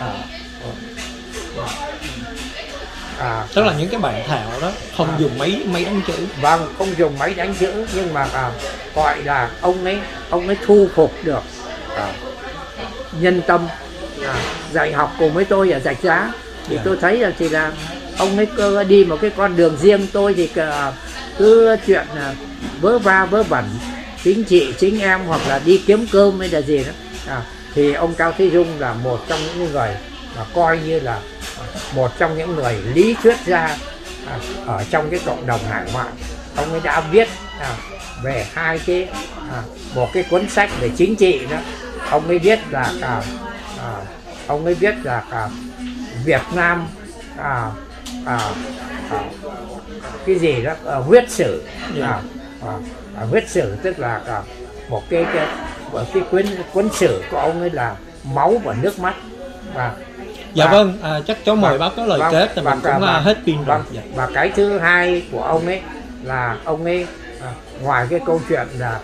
Speaker 2: tức là những cái bản thảo đó không dùng máy đánh chữ.
Speaker 1: Vâng, không dùng máy đánh chữ, nhưng mà gọi là ông ấy thu phục được nhân tâm, dạy học cùng với tôi ở Rạch Giá. Thì tôi thấy là thì là ông ấy đi một cái con đường riêng, tôi thì cứ chuyện vớ va vớ vẩn chính trị chính em, hoặc là đi kiếm cơm hay là gì đó. Thì ông Cao Thế Dung là một trong những người mà coi như là một trong những người lý thuyết gia ở trong cái cộng đồng hải ngoại. Ông ấy đã viết về hai cái một cái cuốn sách về chính trị đó. Ông ấy viết là Việt Nam cái gì đó, huyết sử. Huyết sử tức là một cái cuốn sử của ông ấy là máu và nước mắt.
Speaker 2: Dạ vâng, chắc cháu mời bác có lời kết, thì mình cũng hết pin rồi.
Speaker 1: Và cái thứ hai của ông ấy là ông ấy ngoài cái câu chuyện là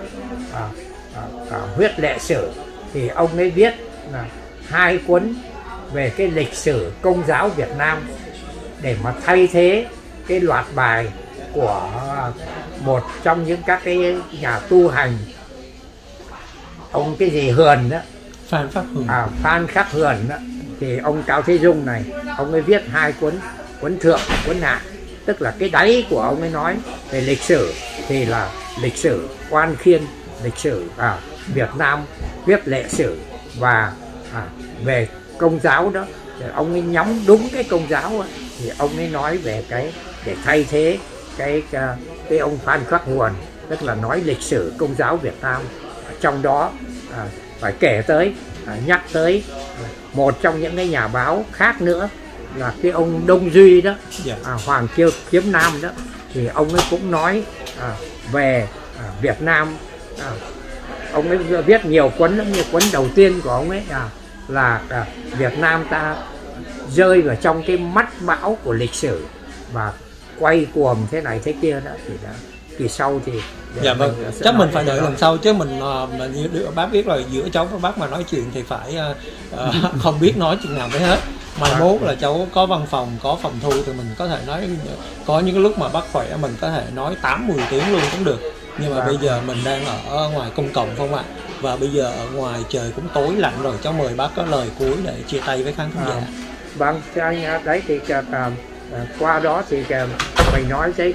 Speaker 1: huyết lệ sử, thì ông ấy viết là 2 cuốn về cái lịch sử Công giáo Việt Nam, để mà thay thế cái loạt bài của một trong những các cái nhà tu hành, ông cái gì Hườn đó,
Speaker 2: Phan Khắc Hườn.
Speaker 1: Phan Khắc Hườn đó. Thì ông Cao Thế Dung này, ông ấy viết 2 cuốn thượng, cuốn hạ. Tức là cái đáy của ông ấy nói về lịch sử thì là lịch sử Quan Khiên, lịch sử Việt Nam, viết lệ sử. Và về Công giáo đó thì ông ấy nhắm đúng cái Công giáo ấy, thì ông ấy nói về cái để thay thế cái ông Phan Khắc Hườn, tức là nói lịch sử Công giáo Việt Nam. Trong đó phải kể tới, nhắc tới một trong những cái nhà báo khác nữa là cái ông Đông Duy đó, Hoàng Kiếm Nam đó. Thì ông ấy cũng nói về Việt Nam. Ông ấy viết nhiều cuốn lắm, như cuốn đầu tiên của ông ấy là Việt Nam ta rơi vào trong cái mắt bão của lịch sử và quay cuồng thế này thế kia đó. Thì sau thì
Speaker 2: dạ vâng, chắc mình phải đợi lần sau, chứ mình như bác biết rồi, giữa cháu với bác mà nói chuyện thì phải không biết nói chuyện nào mới hết. Mai mốt là cháu có văn phòng, có phòng thu thì mình có thể nói, có những cái lúc mà bác khỏe mình có thể nói 8-10 tiếng luôn cũng được. Nhưng mà bây giờ mình đang ở ngoài công cộng không ạ? Và bây giờ ở ngoài trời cũng tối lạnh rồi, cháu mời bác có lời cuối để chia tay với khán giả.
Speaker 1: Vâng, anh đấy thì qua đó thì mình nói tới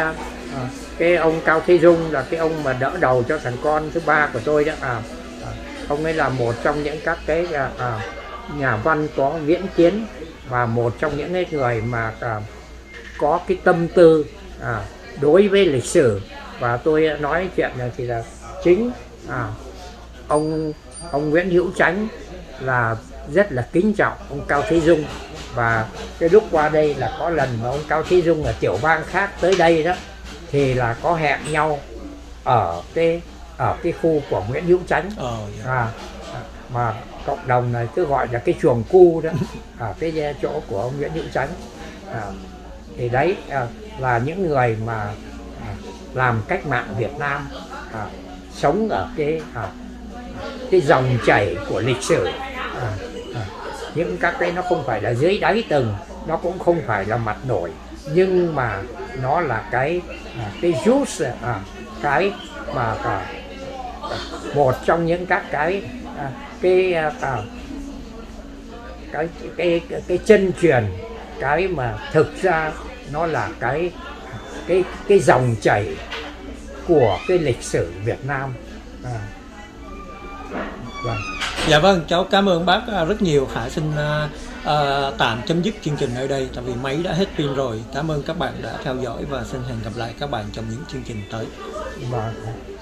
Speaker 1: cái ông Cao Thế Dung là cái ông mà đỡ đầu cho thằng con thứ 3 của tôi đó. Ông ấy là một trong những các cái nhà văn có viễn kiến, và một trong những cái người mà có cái tâm tư đối với lịch sử. Và tôi nói chuyện này thì là chính ông Nguyễn Hữu Chánh là rất là kính trọng ông Cao Thế Dung. Và cái lúc qua đây là có lần mà ông Cao Thế Dung ở tiểu bang khác tới đây đó, thì là có hẹn nhau ở cái khu của Nguyễn Hữu Chánh. Mà cộng đồng này cứ gọi là cái chuồng cu đó, ở cái chỗ của ông Nguyễn Hữu Chánh. Thì đấy là những người mà làm cách mạng Việt Nam, sống ở cái dòng chảy của lịch sử. Những các cái nó không phải là dưới đáy tầng, nó cũng không phải là mặt nổi, nhưng mà nó là cái juice, cái mà một trong những các cái chân truyền, cái mà thực ra nó là cái dòng chảy của cái lịch sử Việt Nam.
Speaker 2: Vâng. Dạ vâng, cháu cảm ơn bác rất nhiều. Khải xin tạm chấm dứt chương trình ở đây, tại vì máy đã hết pin rồi. Cảm ơn các bạn đã theo dõi và xin hẹn gặp lại các bạn trong những chương trình tới.
Speaker 1: Vâng.